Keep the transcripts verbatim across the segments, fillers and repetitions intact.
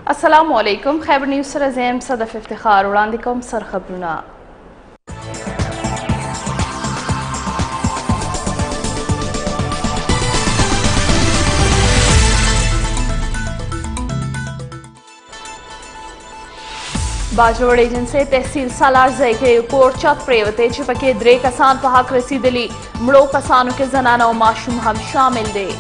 अस्सलामु अलैकुम। खैबर न्यूज़ सर ज़ैम सदफ इफ्तिखार वड़ांदे कोम सर खबरुना। बाजरोड एजेंसी तहसील सालार ज़ैके कोर्ट चत प्रेवते चिपके द्रे कसान पर हक रसीदली मड़ो कसानों के जनाना और माशूम हम शामिल दे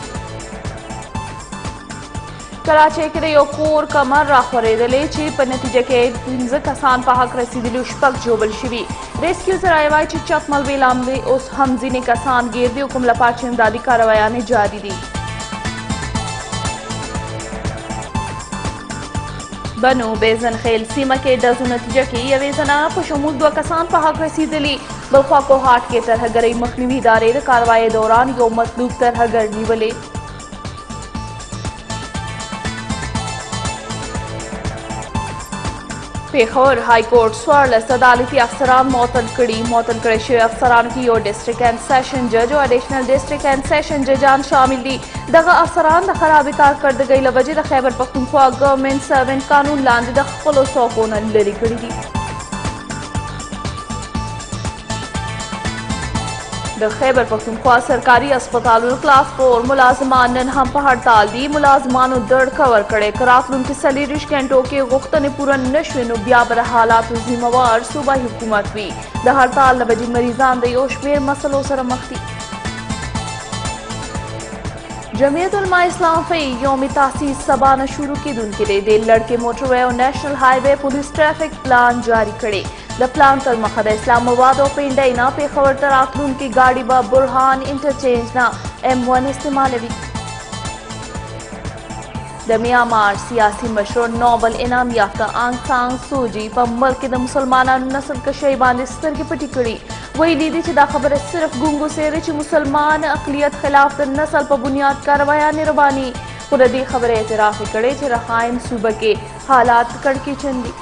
कराची के यो कोर कमर राखोरेदले ची पर नतीजे के पिंज कसान पर हक रसीदली उशपक जोबल शिवी रेस्क्यू जरायवाई ची चत मलबे लामदे उस हमजी ने कसान गिरदे हुकुम लपाची इमदादी कार्रवाई ने जारी दी। बनो बेजन खेल सीमा के डजू नतीजे की यवे जनाना पर शमूल दो कसान पर हक रसीदली बल्खा को हाट के तरह गरई मखनवी इदारे कार्रवाई दौरान यो मतलूब तरह गरनी वले पेखोर हाई कोर्ट स्वारलस अदालती अफसरान मौतन कड़ी मौतन करे शे अफसरान की यो डिस्ट्रिक्ट एंड सेशन जज और एडिशनल डिस्ट्रिक्ट एंड सेशन जजान शामिल दी दगा अफसरान द खराबी कारकर्दगी लवजह द खैबर पख्तूनख्वा गवर्नमेंट सर्वेंट कानून लांदे द खलो सौकोन लरी कड़ी दी द खैबर पख्तूनख्वा सरकारी अस्पताल क्लास फोर मुलाजमान हम पर हड़ताल दी मुलाजमान दड़ कवर करे कराफलून की सलीरिश घंटों के गुख्तन पूरा नशवेनु ब्याबर हालात जिम्मेवार सूबाई हुकूमत भी द हड़ताल नबजी मरीजान दयोशमेर मसलों सर मख्ती जमीयत उलमा इस्लाम फई योम तासीस सबाना शुरू की दुन के लिए देल लड़के मोटरवे और national highway police traffic plan जारी करे द प्लान तल मखद इस्लामाबाद और पिंडईना पे खबर तराखलून की गाड़ी बा बुरहान इंटरचेंज ना एम वन इस्तेमाल भी द म्यांमार सियासी मशरूर नोबल इनाम याफ्ता आंग सांग सूजी पर मुल्क द मुसलमान नस्ल कशई बांधे स्तर की पटी कड़ी वही लीदी चिदा खबर सिर्फ गुंगू से रिच मुसलमान अकलियत खिलाफ नस्ल पर बुनियाद कार्रवाई निरबानी खुदी खबर एतराफ़ कड़े चे रखाइन सूबे के हालात कड़की चंदी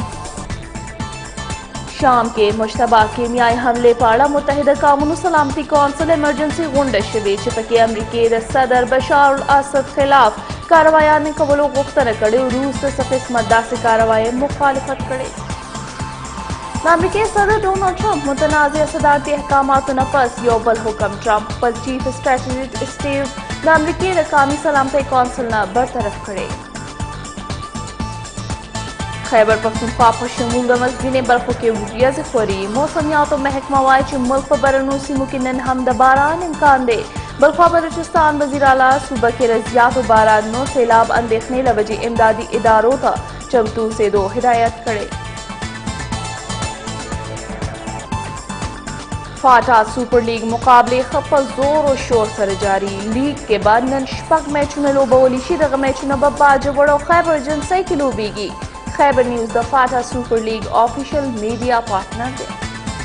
शाम के मुश्तबा केमियाई हमले पाड़ा मुत्तहिदा कानून सलामती कौंसिल इमरजेंसी गुंड शिवे चिपके अमरीकी सदर बशार असद खिलाफ कार्रवाई ने कबलो गुफ्तन करे रूस सफिस मद्दा से कार्रवाई मुखालिफत करे अमरीकी सदर डोनाल्ड ट्रंप मुतनाज़ सदारती अहकामात नफस योबल हुक्म ट्रंप पर चीफ स्ट्रेटेजिस्ट स्टीव अमरीकी रकामी सलामती कौंसिल न बरतरफ करे खैबर पख्तूनख्वा पर शमूल मस्जिद बर्फों के वुटिया से खोरी मौसमियात और महकमा वाई मुल्क पर बरनूसी मुकिन हम दबारान इम्कान दे बल्खा बलूचिस्तान वज़ीर आला सूबा के रजियात और बारानो सैलाब अंदेखने लवजी इमदादी इदारों था चमतू से दो हिदायत करे फाटा सुपर लीग मुकाबले खपल जोर और शोर सर जारी लीग के बाद नंशपक मैच में लोबोली शिदग मैच न बब्बा जबड़ो खैबर जनसई की लोबीगी खैबर न्यूज़ द FATA super league official media partner है।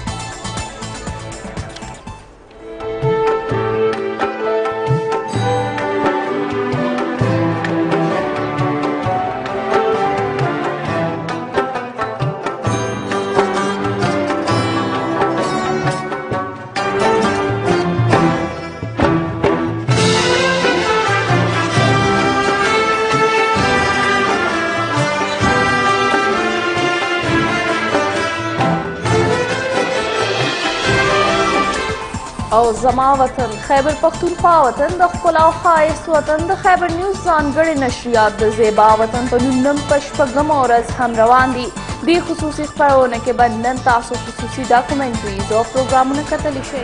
और जमा वतन खैबर पख्तूनख्वा वतन द खुला खाइस वतन द खैबर न्यूज़ जानगढ़ नशरियात द ज़ेबा वतन पर नम पशपगम और हम रवान दी दी खुसूसी खबरों के बंदन तासो खुसूसी डॉक्यूमेंट्रीज और प्रोग्रामों ने कतल शे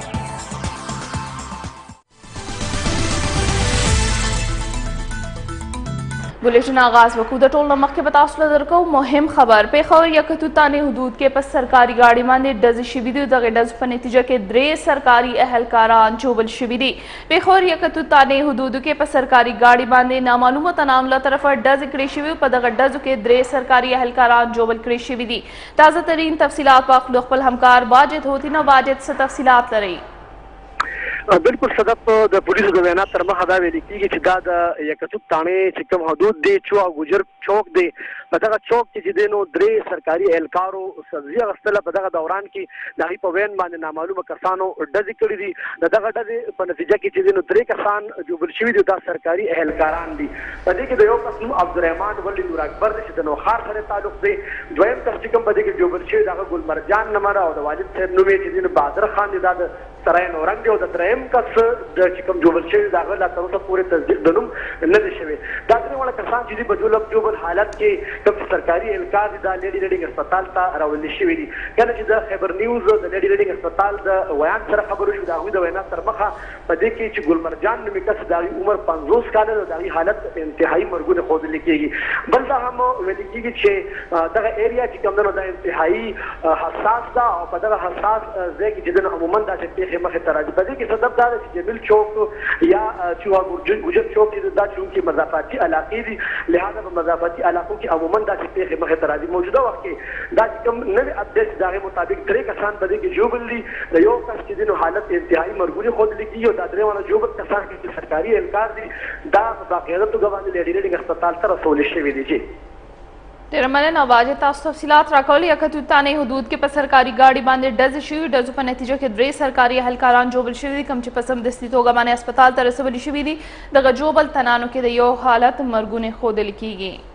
बुलेटिन आगाज वकूदा टोल नमक के बतासला दरको मुहिम खबर पे खबर यकतुताने हदूद के पस सरकारी गाड़ी मांदे डज शिविदी दगे डज पर नतीजा के द्रे सरकारी अहलकारान जोबल शिविदी पे खबर यकतुताने हदूद के पस सरकारी गाड़ी मांदे नामालूम तनामला तरफ डज करे शिवी पर दगे डज के द्रे सरकारी अहलकारान जोबल करे शिविदी ताज़ा तरीन तफसीलात वाखलुखल हमकार वाजिद होती न वाजिद से तफसीलात रही بالکل صدف د پولیسو د وینا تر مخه دا ویل کېږي چې دا د یکتوب تانې چې کوم حدود دی چوا ګجر چوک دی په دغه چوک کې چې دی نو درې سرکاري اهلکارو سبزي اخیستله په دغه دوران کې د هغوی په وین باندې نامعلومه کسانو ډزې کړي دي د دغه ډزې په نتیجه کې چې دی نو درې کسان جوبل شوي دي دا سرکاري اهلکاران دي په دې کې د یو کس نوم عبدالرحمان ولي نور اکبر دی چې د نوخار سره تعلق دی دویم کس چې کوم په دې کې جوبل شوي د هغه ګلمرجان نمره او د والد صاحب نوم یې چې دی نو بهادر خان دی دا د سرای نورنګ دی او د دریم کس د چې کوم جوبل شوي د هغه لا تر اوسه پورې تصدیق د نوم نه دی شوی دا درې واړه کسان چې دي په جولب جوبل حالت کې کوم سرکاري اهلکار دي دا لیډي ریډینګ هسپتال ته راوړل شوي دي کله چې د خبر نیوز د لیډي ریډینګ هسپتال د ویان سره خبرو شو د هغوی د وینا تر مخه په دې کې چې ګلمرجان نومي کس د هغوی عمر پنځوس کاله ده د هغوی حالت انتهایي مرګونه ښودل کېږي بل دا هم ویل کېږي چې دغه ایریا چې کوم دی دا انتهایي حساس ده او په دغه حساس ځای کې چې عموما داسې پیښې مخې ته راځي په دې کې سبب دا ده چې جمیل چوک یا چوها ګجر چوک چې دا چونکې مضافاتي علاقې دي لهذا په مضافاتي علاقو کې عموما داسې پیښې مخې ته راځي موجوده وخت کې دا چې کوم نوي اپډیټ د هغې مطابق درې کسان په دې کې ژوبل دي د یو کس چې دی نو حالت انتهایي مرګونې ښودل کېږي او دا درې واړه ژوبل کسان چې سرکاري اهلکار دي دا په باقاعده توګه باندې لیډي ریډینګ هسپتال ته رسولی شوي دي. ډېره مننه واجد تاسو تفصیلات راکولې یکتوب تانې حدود کې په سرکاري ګاډي باندې ډزې شوي ډزو په نتیجه کې درې سرکاري اهلکاران جوبل شوي دي کوم چې په سمدستي توګه باندې هسپتال ته رسولي شوي دي دغه جوبل تنانو کې د یو حالت مرګونې ښودل کېږي.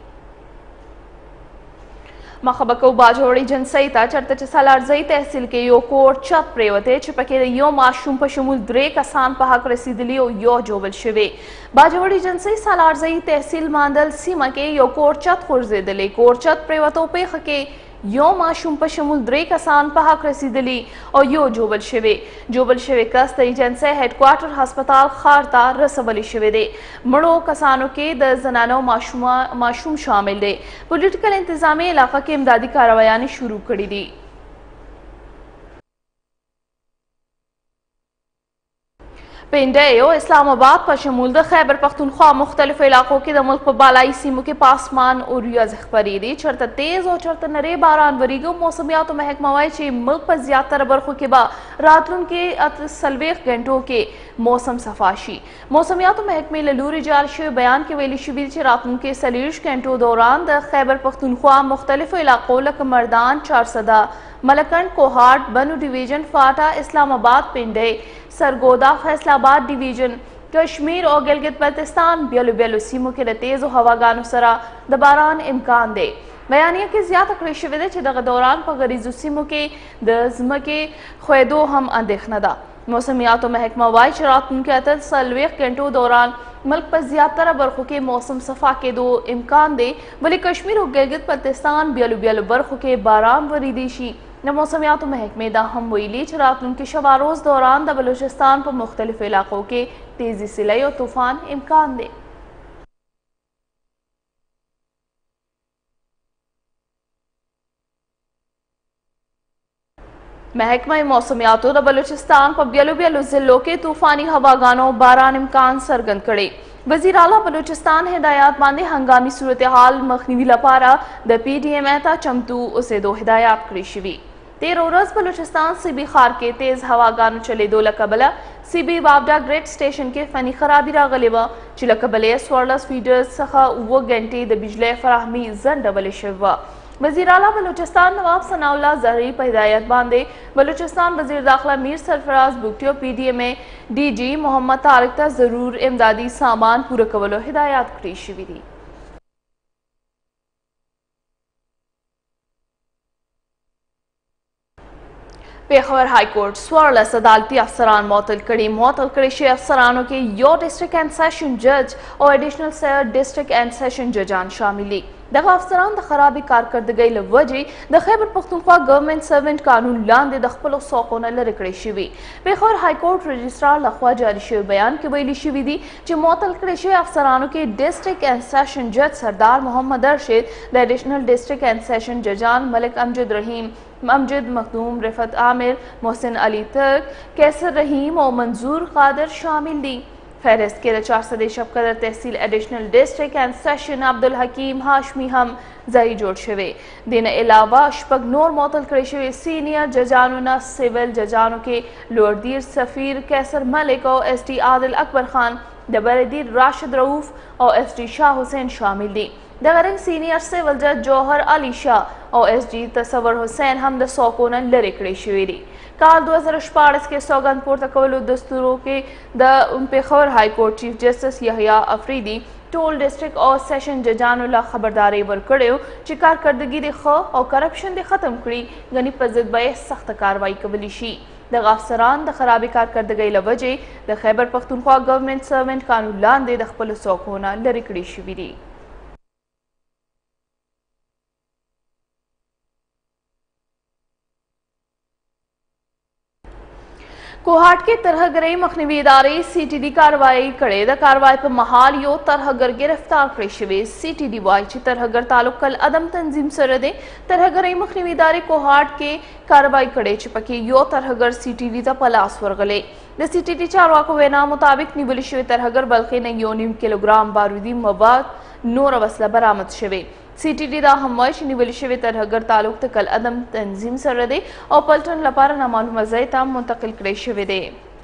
مخه به کوو باجوړي جنسۍ ته چېرته چې سالارزۍ تحصیل کې یو کور چت پرېوتی چې پکې د یو ماشوم په شمول درې کسان په حق رسېدلي او یو جوبل شوي باجوړي جنسۍ سالارزۍ تحصیل ماندل سیمه کې یو کور چت غورځېدلی کور چت پرېوتو پیښه کې یو ماشوم په شمول درې کسان په حق رسېدلي او یو جوبل شوي جوبل شوي کس د ایجنسۍ هیډ کوارټر هسپتال ښار ته رسولی شوي دی مړو کسانو کې د زنانو ماشوم شامل دی پولیټیکل انتظامیه علاقه کې امدادي کارویانې شروع کړي دي. پنډۍ او اسلام آباد په شمول د خیبر پښتونخوا مختلفو علاقو کې د ملک په بالایي سیمو کې په اسمان اوریځ خپرې دي چېرته تیز او چېرته نری باران وریږي موسمیاتو محکمه وایي چې ملک په زیاتره برخو کې به راتلونکي اته څلوېښت غنټو کې موسم صفا شي موسمیاتو محکمې له لوري جاري شوي بیان کې ویلي شوي چې راتلونکي څلوېښت غنټو دوران د خیبر پښتونخوا مختلفو علاقو لکه مردان چارسده ملکنډ کوهاټ بنو ډیویژن فاټا اسلام آباد پنډۍ سرګودا فیصل آباد ډیویژن کشمیر او ګلګت بلتستان بیلو بیلو سیمو کې د تیزو هواګانو سره د باران امکان دی بیانیه کې زیاته کړی شوې ده چې دغه دوران په غریزو سیمو کې د ځمکې ښویدو هم اندېښنه ده موسمیاتو محکمه وایي چې راتلونکي اته څلوېښت غنټو دوران ملک په زیاتره برخو کې موسم صفا کېدو امکان دی ولې کشمیر او ګلګت بلتستان بیلو بیلو برخو کې باران وریدی شي د موسمیاتو محکمې دا هم ویلي چې راتلونکي شبه روز دوران د بلوچستان په مختلفو علاقو کې تیزی سیلۍ او طوفان امکان دی. محکمه موسمیاتو د بلوچستان په بیلو بیلو ضلعو کې طوفاني هواګانو باران امکان څرګند کړی وزیر اعلی بلوچستان هدایات باندې هنګامي صورتحال مخنیوي لپاره د پی ډي ایم ته چمتو اوسېدو هدایات کړي شوي تېره ورځ بلوچستان سی بي ښار کې تیز هواګانو چلیدو له کبله سی بي بابډا ګریډ سټیشن کې فني خرابي راغلې وه چې له کبله یې څوارلس فیډرز څخه اووه غنټې د بجلۍ فراهمي ځنډولې شوې وه وزیر اعلی بلوچستان نواب ثناء الله زرعي په هدایت باندې بلوچستان وزیر داخله میر سرفراز بوګټي او پی ډي ایم اے ډي جي محمد طارق ته ضرور امدادي سامان پوره کولو هدایات کړي شوي دي. پیښور های کورټ څوارلس عدالتي افسران معطل کړي معطل کړي شوي افسرانو کې یو ډسټرکټ اینډ سیشن جج او اډیشنل ډسټرکټ اینډ سیشن ججان شامل دي دغه افسران د خرابې کارکردګۍ له وجې د خیبر پښتونخوا ګورنمنټ سروینټ قانون لاندې د خپلو څوکو نه لرې کړی شوي پیښور های کورټ رجسټرار لخوا جاري شوي بیان کې ویلي شوي دي چې معطل کړي شوي افسرانو کې ډسټرکټ اینډ سیشن جج سردار محمد ارشد د اډیشنل ډسټرکټ اینډ سیشن ججان ملک امجد رحیم امجد مخدوم رفت عامر محسن علی ترک کیسر رحیم او منظور قادر شامل دي फहरिस्त के चार सदे शबकदर तहसील additional district and session Abdul Hakeem Hashmi हम जही जोड़ शवे दिन अलावा शपग नूर मोतल करे शवे सीनियर जजानो न सिविल जजानो के लोअरदीर सफ़ीर कैसर मलिक और एस डी आदिल अकबर खान दबरदीर राशिद रऊफ और एस डी शाह हुसैन शामिल दी दगरंग सीनियर सिविल जज जौहर अली शाह और एस डी तसवर हुसैन हमद सौकोन लरिकड़े शवेरी काल दो हजार अठारह के सौगंध पोर्तकवल दस्तूरों के द Peshawar high court chief justice Yahya Afridi टोल डिस्ट्रिक्ट और सेशन जजानुल्ला खबरदारी वर्कड़ो ची कारकर्दगी दे ख और करप्शन दे खत्म करी गनी पजद बे सख्त कार्रवाई कबली शी द अफसरान द खराबी कारकर्दगी लवजे द खैबर पख्तूनख्वा गवर्नमेंट सर्वेंट कानून लांदे द खपल सौकोना लरिकड़ी शिविरी कोहाट के तरहगरई मखनवी इदारे सी टी डी कार्रवाई करे द कार्रवाई पर महाल यो तरहगर गिरफ्तार करे शवे सी टी डी वाई ची तरहगर तालुक कल अदम तंजीम सरदे तरहगरई मखनवी इदारे कोहाट के कार्रवाई करे चिपके यो तरहगर सी टी डी द पलास वर्गले द सी टी डी चारवा को वेना मुताबिक निवली शवे तरहगर बल्कि ने योनिम किलोग्राम बारूदी मवाद नूर वसला बरामद शवे सी टी डी दा हमवाइश निवली शवे तरहगर तालुक तकल अदम तंजीम सरदे और पलटन लपारा नामालूम जैता मुंतकिल करे शवे दे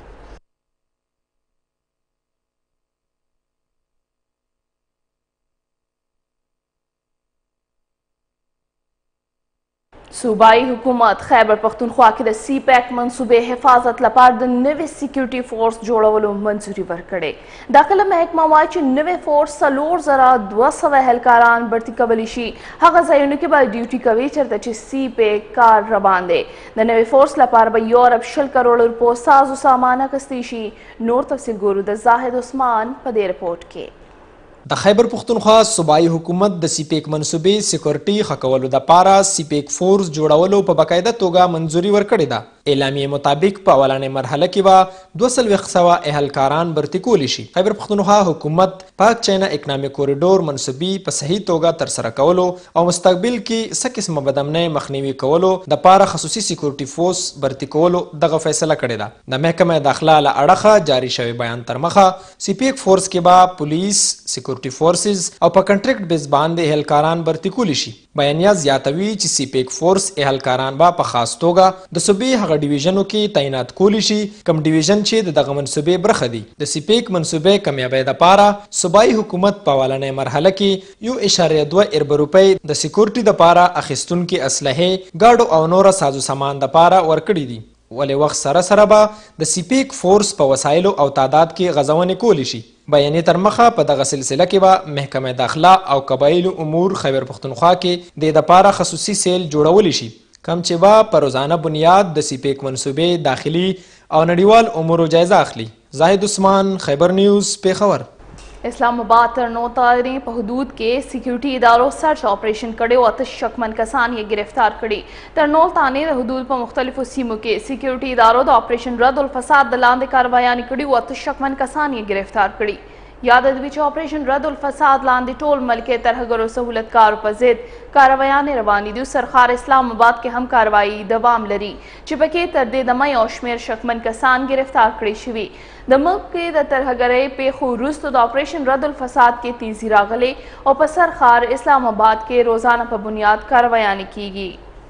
सूबाई हुकूमत खैबर पख्तूनख्वा के सी पैक मनसूबे हिफाजत लपार द नवे सिक्योरिटी फोर्स जोड़वलो मंजूरी वर्कड़े दाखिला महकमा वाच नवे फोर्स सलोर जरा दो सौ एहलकारान भर्ती कबलिशी हक जयून के बाद ड्यूटी कवी चरत सी पैक कार रबांदे द नवे फोर्स लपार ब यूरोप शल करोड़ रुपो साजो सामान कस्तीशी नूर तफसील गोरु द जाहिद उस्मान पदे रिपोर्ट के द खैबर पख्तूनख्वा सूबाई हुकूमत द सीपेक मनसूबे सिक्योरिटी खकवलु द पारा सीपेक फोर्स जोड़ावलो पर बाकायदा तोगा मंजूरी वर्कड़े दा एलामिये मुताबिक पे अवलाने मरहला की बा दो सल वक्सवा एहलकारान भर्ती कोलिशी खैबर पख्तूनख्वा हुकूमत पाक चाइना इकनॉमिक कॉरिडोर मनसूबी पर सही तोगा तरसरा कवलो और मुस्तकबिल की स किस्म बदमने मखनीवी कवलो द पारा खसूसी सिक्योरिटी फोर्स भर्ती कवलो दगा फैसला करे दा द महकमा दाखिला ला अड़खा जारी शवे बयान तरमखा सीपेक फोर्स के बा पुलिस सिक्योरिटी फोर्सेस और पर कंट्रैक्ट बेस बांधे एहलकारान भर्ती कोलिशी बयानिया ज्यातवी ची सीपेक फोर्स एहलकारान बा पर खास तोगा द सूबे हग डिवीजनों की तैनात कोलिशी कम डिवीजन छे द दग मनसूबे बरखदी द सीपेक मनसूबे कमियाबे द पारा सूबाई हुकूमत पावालाने मरहला की यू इशारे दो अरब रुपए द सिक्योरिटी द पारा अखिस्तुन के असलहे गाड़ो और नोरा साजो सामान द पारा वर्कड़ी दी वाले वक्त सरा सरबा द सीपेक फोर्स पर वसाइलो और तादाद के गजवान कोलिशी बयानी तरमखा पर दगा सिलसिला के बा महकमा दाखिला और कबाइल उमूर खैबर पख्तूनख्वा के दे द पारा खसूसी सेल जोड़ावलिशी कम चिबा पर रोजाना बुनियाद द सीपेक मनसूबे दाखिली और नड़ीवाल उमूर जायजा अखली जाहिद उस्मान खैबर न्यूज़ पेखवर इस्लामाबाद तरनो तारी हदूद के सिक्योरिटी इदारों सर्च ऑपरेशन कड़े और शकमन कसान ये गिरफ्तार कड़ी तरनोल ताने हदूद पर मुख्तलिफ सीमों के सिक्योरिटी इदारों द ऑपरेशन रद्द उल फसाद दलांद कार्रवाई कड़ी और शकमन कसान ये गिरफ्तार कड़ी याद विच ऑपरेशन रद्द उल फसाद लांदी टोल मलके तरहगर सहूलत कार पर जिद कार्रवाई रवानी दी सरकार इस्लामाबाद के हम कार्रवाई दवाम लरी चिपके तरदे दमई औशमेर शकमन कसान गिरफ्तार कड़ी शिवी द मुल्क के द तरहगरे पे खुरुस्त ऑपरेशन रद्द उल फसाद के तीसरी रागले और पर सरकार इस्लामाबाद के रोजाना पर बुनियाद कार्रवाई की गई।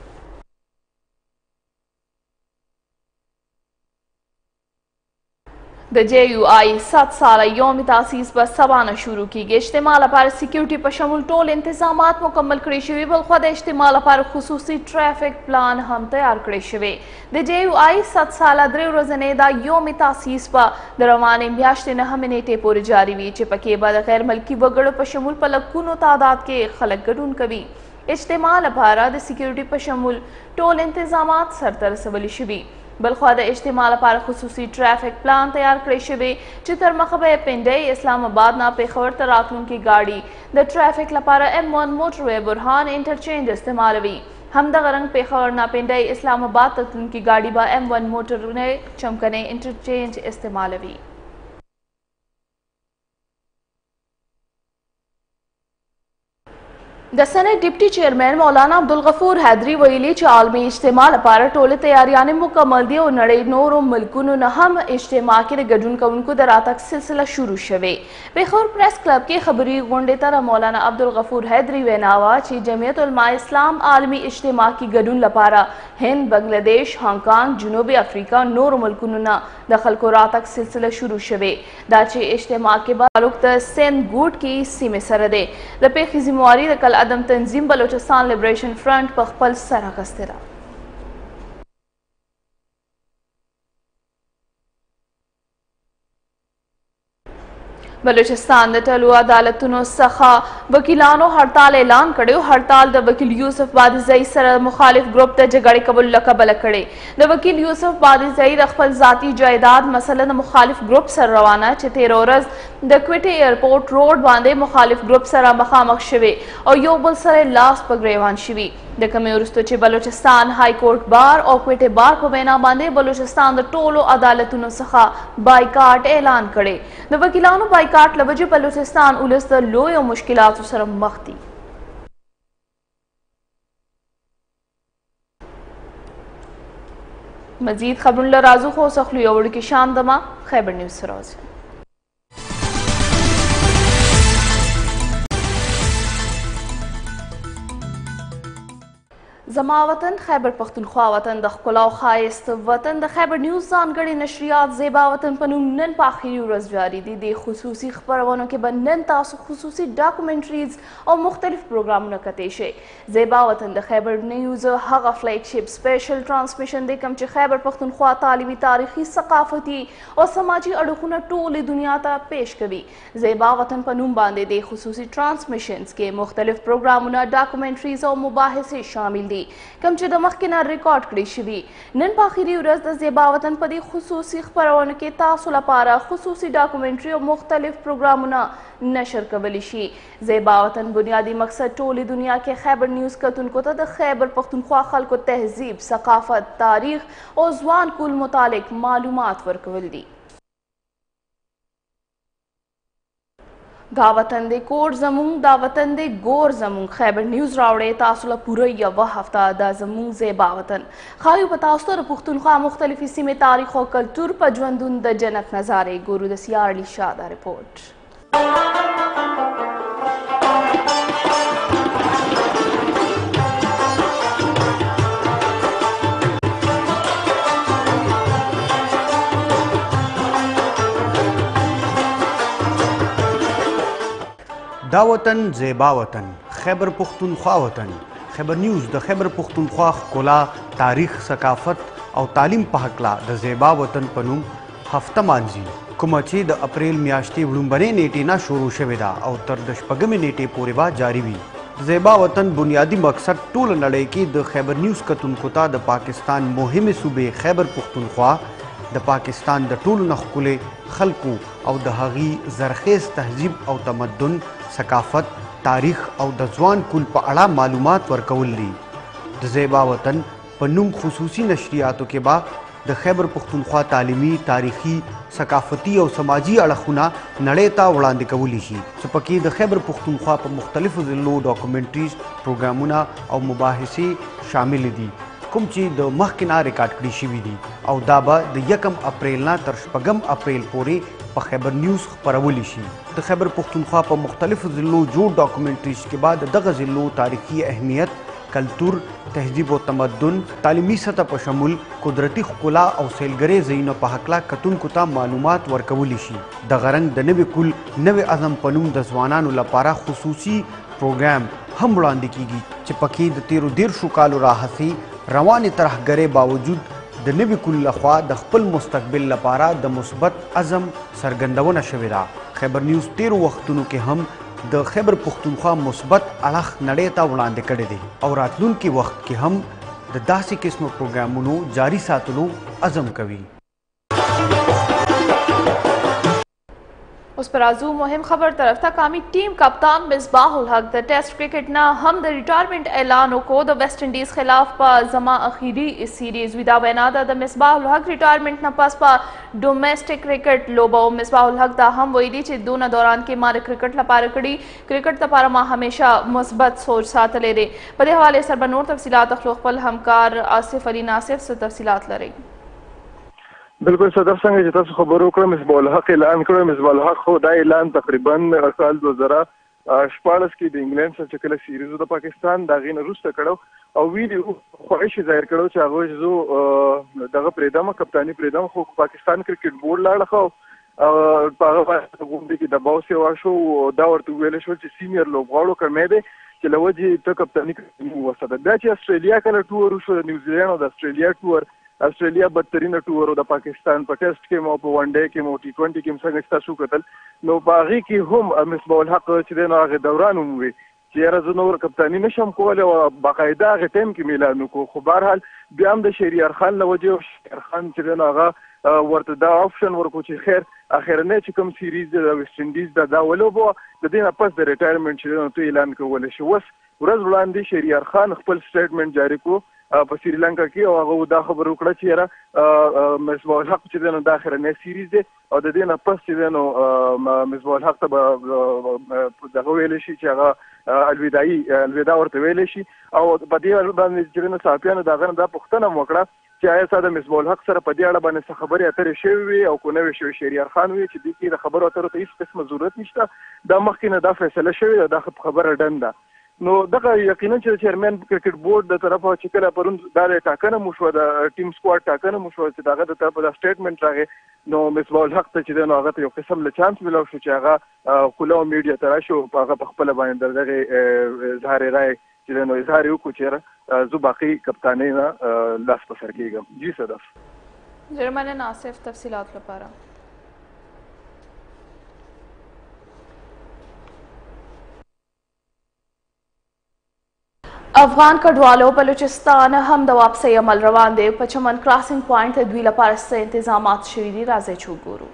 द जे यू आई सात साल योम तासीस पर सबाना शुरू की गई इज्तिमा पर सिक्योरिटी पर शमुल टोल इंतजाम मुकम्मल करे शवे बलखुद इज्तिमा पर खुसूसी ट्रैफिक प्लान हम तैयार करे शवे द जे यू आई सात साल द्रे रोजने दा योम तासीस पर दरवाने ब्याश्ते नह मिनटे पूरे जारी हुई चिपके बाद गैर मल्की वगड़ पर शमुल पलकुनो तादाद के खलक गडून कभी इज्तिमा पर द सिक्योरिटी पर शमुल टोल इंतजाम सरतर सवली शवी बलख्वाद इज्तिमा पर खुसूसी ट्रैफिक प्लान तैयार करे शवे चितर मखबे पिंडे इस्लामाबाद ना पेखवर तराकलून की गाड़ी द ट्रैफिक लपारा M one motorway Burhan interchange इस्तेमाल हुई हमदगरंग पेखवर ना पिंडे इस्लामाबाद तकलून की गाड़ी बा एम वन मोटर ने चमकने इंटरचेंज इस्तेमाल हुई। د سنټ ډیپټي چیرمن مولانا عبدالغفور حیدري ویلي چې عالمي اجتماع لپاره ټولې تیاریانې مکمل دي او نړۍ نورو ملکونو نه هم اجتماع کې د ګډون کوونکو د راتګ سلسله شروع شوې. پېښور پریس کلب کې خبري غونډې ته مولانا عبدالغفور حیدري وینا وه چې جمعیت علماء اسلام عالمي اجتماع کې ګډون لپاره هند، بنګلادیش، هانګ جنوبي افریقا نورو ملکونو نه د خلکو راتګ سلسله شروع شوې. دا چې اجتماع کې به تعلق د سند ګوټ کې سیمې سره دی. د پېښې ذمہواري د کل عدم تنظیم بلوچستان لیبریشن فرنٹ په خپل سر اخیستې ده. بلوچستان د ټولو عدالتونو څخه وکیلانو هړتال اعلان کړی. هړتال د وکیل یوسف بادزئی سره مخالف ګروپ ته جګړې کولو له کبله کړی. د وکیل یوسف بادزئی د خپل ذاتي جایداد مسله د مخالف ګروپ سره روانه چې تېره ورځ د کوټې ایرپورټ روډ باندې مخالف ګروپ سره مخامخ شوي او یو بل سره لاس په ګریوان شوي. د کمې وروسته چې بلوچستان های کورټ بار او کوټې بار په وینا باندې بلوچستان د ټولو عدالتونو څخه بایکاټ اعلان کړی. د وکیلانو بایکاټ له وجې بلوچستان ولس د لویو مشکلاتو سره مخ دي. مزید خبرونه له راځو خو اوس اخلو یو وړوکی شان دمه خیبر نیوز سره اوسئ. زما وطن خیبر پښتونخوا وطن د ښکلا او ښایست وطن د خیبر نیوز ځانګړي نشریات زیبا وطن په نوم نن په آخري ورځ جاري دي. د خصوصي خپرونو کې به نن تاسو خصوصي ډاکومنټریز او مختلف پروګرامونه کتی شئ. زیبا وطن د خیبر نیوز هغه فلیګ شپ سپیشل ترانسمیشن دی کوم چې خیبر پښتونخوا تعلیمي، تاریخي، ثقافتي او سماجي اړخونه ټولې دنیا ته پیش کوي. زیبا وطن په نوم باندې د خصوصي ترانسمیشنز کې مختلف پروګرامونه، ډاکومنټریز او مباحثې شامل دي کوم چې د مخکې نه ریکارډ کړي شوي. نن په آخري ورځ د زیبا وطن په دې خصوصي خپرونو کې تاسو لپاره خصوصي ډاکومنټري او مختلف پروګرامونه نشر کولی شي. زیبا وطن بنیادي مقصد ټولې دنیا کې خیبر نیوز کتونکو ته د خیبر پښتونخوا خلکو تهذیب، ثقافت، تاریخ او ځوان کول متعلق معلومات ورکول دي. دا وطن دی کور زمونږ، دا وطن دی ګور زمونږ. خیبر نیوز راوړی تاسو له پوره یوه هفته دا زمونږ زیبا وطن. ښایو په تاسو ته د پښتونخوا مختلفې سیمې تاریخ او کلتور په ژوندون د جنت نظارې ګورو. د سیارلی شاه دا رپورټ. دا وطن زیبا وطن، خیبر پښتونخوا وطن. خیبر نیوز د خیبر پښتونخوا ښکلا، تاریخ، ثقافت او تعلیم په هکله د زیبا وطن په نوم هفته مانځي، کومه چې د اپریل میاشتې لومړنۍ نیټې نه شروع شوې ده او تر د شپږمې نیټې پورې به جاري وي. زیبا وطن بنیادي مقصد ټوله نړۍ کې د خیبر نیوز کتونکو ته د پاکستان مهمې صوبې خیبر پښتونخوا، د پاکستان د ټولو نه ښکلي خلکو او د هغې زرخیز تهذیب او تمدن، ثقافت، تاریخ او د ځوان کول په اړه معلومات ورکول دي. د زیبا وطن په نوم خصوصي نشریاتو کې به د خیبر پښتونخوا تعلیمي، تاریخي، ثقافتي او سماجي اړخونه نړۍ ته وړاندې کولی شي چې پکې د خیبر پښتونخوا په مختلفو ضلعو ډاکومنټریز، پروګرامونه او مباحثې شامل دي کوم چې د مخکې نه ریکارډ کړي شوي دي او دا به د یکم اپریل نه تر شپږم اپریل پورې په خیبر نیوز خپرولی شي. د خیبر پښتونخوا په مختلفو ضلعو جوړ ډاکومنټریز کې به د دغه ضلعو تاریخي اهمیت، کلتور، تهذیب او تمدن، تعلیمي سطح په شمول قدرتي ښکلا او سیلګرۍ ځایونو په هکله کتونکو ته معلومات ورکولی شي. دغه رنګ د نوي کول نوي عزم په نوم د ځوانانو لپاره خصوصي پروګرام هم وړاندې کیږي چې پکې د تیرو دیرشو کالو راهیسې روانې ترهګرۍ باوجود د نوي کول لخوا د خپل مستقبل لپاره د مثبت عزم څرګندونه شوې ده. خیبر نیوز تیرو وختونو کې هم د خیبر پښتونخوا مثبت اړخ نړۍ ته وړاندې کړی دی او راتلونکي وخت کې هم د داسې قسمو پروګرامونو جاري ساتلو عزم کوي. उस पर आजू मुहिम खबर तरफ था कामी टीम कप्तान मिसबाहुल हक द टेस्ट क्रिकेट ना हम द रिटायरमेंट ऐलान को द वेस्ट इंडीज खिलाफ पा जमा अखीरी इस सीरीज विदा बैनादा द मिसबाहुल हक रिटायरमेंट ना पास पा डोमेस्टिक क्रिकेट लोबो मिसबाहुल हक दा हम वही ची दूना दौरान के मारे क्रिकेट लपार कड़ी क्रिकेट तपारा मां हमेशा मुस्बत सोच साथ ले रे बदे हवाले सर बनूर तफसीलात अखलोक पल हमकार आसिफ अली नासिफ से तफसीलात लरे बिल्कुल सदर څنګه چې تاسو خبرو کړم مصباح الحق اعلان کړو مصباح الحق خو دا اعلان تقریبا کال دو هزار شپاړس کې د انګلند سره چې کله سیریز د پاکستان دا غین روسته کړو او ویډیو خواهش ظاهر کړو چې هغه زو دغه پریدم کپتانی پریدم خو پاکستان کرکټ بورډ لاړ خو او په هغه باندې کې د باوسي واشو دا ورته ویل شو چې سینیئر لوبغاړو کمې دي چې لوجي ته کپتانی وسته دا چې استرالیا کله ټور شو نیوزیلند او د استرالیا ټور استرالیا بدترینه ټور د پاکستان په ټیسټ کې مو په ون ډے کې مو ټي ټوئنټي کې څنګه تاسو کتل نو باغی کې هم مصباح الحق چې د هغه دوران وموي چې راز نور کپتانی نشم کولای او باقاعده هغه ټیم کې ميلان کو خو بهرحال بیا هم د شهریار خان لوجه شهریار خان چې هغه ورته دا آپشن ورکو چې خیر اخرنه چې کوم سیریز د ویسټ انډیز د داولو بو د دې نه پس د ریټایرمنټ چې نو اعلان کول شو وس ورځ وړاندې شهریار خان خپل سټیټمنټ جاری کو په سریلانکا کې او هغه دا خبر وکړه چې را مصباح الحق چې نو د اخرنه سیریز دی او د دې نه پس چې نو مصباح الحق ته دغه ویل شي چې هغه الوداعي الوداع ورته ویل شي او په دې باندې چې نو صحافیانو دا غن دا پښتنه وکړه چې آیا ساده مصباح الحق سره په دې اړه باندې خبرې اترې شوې او کو نوې شوې شهریار خان وی چې د دې خبرو اترو ته هیڅ قسمه ضرورت نشته دا مخکې نه دا فیصله شوې دا خبره ډنده نو دغه یقینا چې چیرمن کرکټ بورډ د طرفه چې کله پرون دا ټاکنه مو شو د ټیم سکواډ ټاکنه مو شو چې دغه د طرفه د سټیټمنټ راغی نو مصباح الحق ته چې نو هغه یو قسم له چانس ملو شو چې هغه کله میډیا ته راشو په هغه خپل باندې دغه اظهار رائے چې نو اظهار وکړو چې زه باقي کپتانی نه لاس په سر کېږم جی صدف جرمنه ناصف تفصيلات لپاره افغان کډوالو بلوچستان هم د واپسۍ عمل روان دی په چمن کراسینګ پوینټ د دوی لپاره څه انتظامات شوي دي راځئ چې وګورو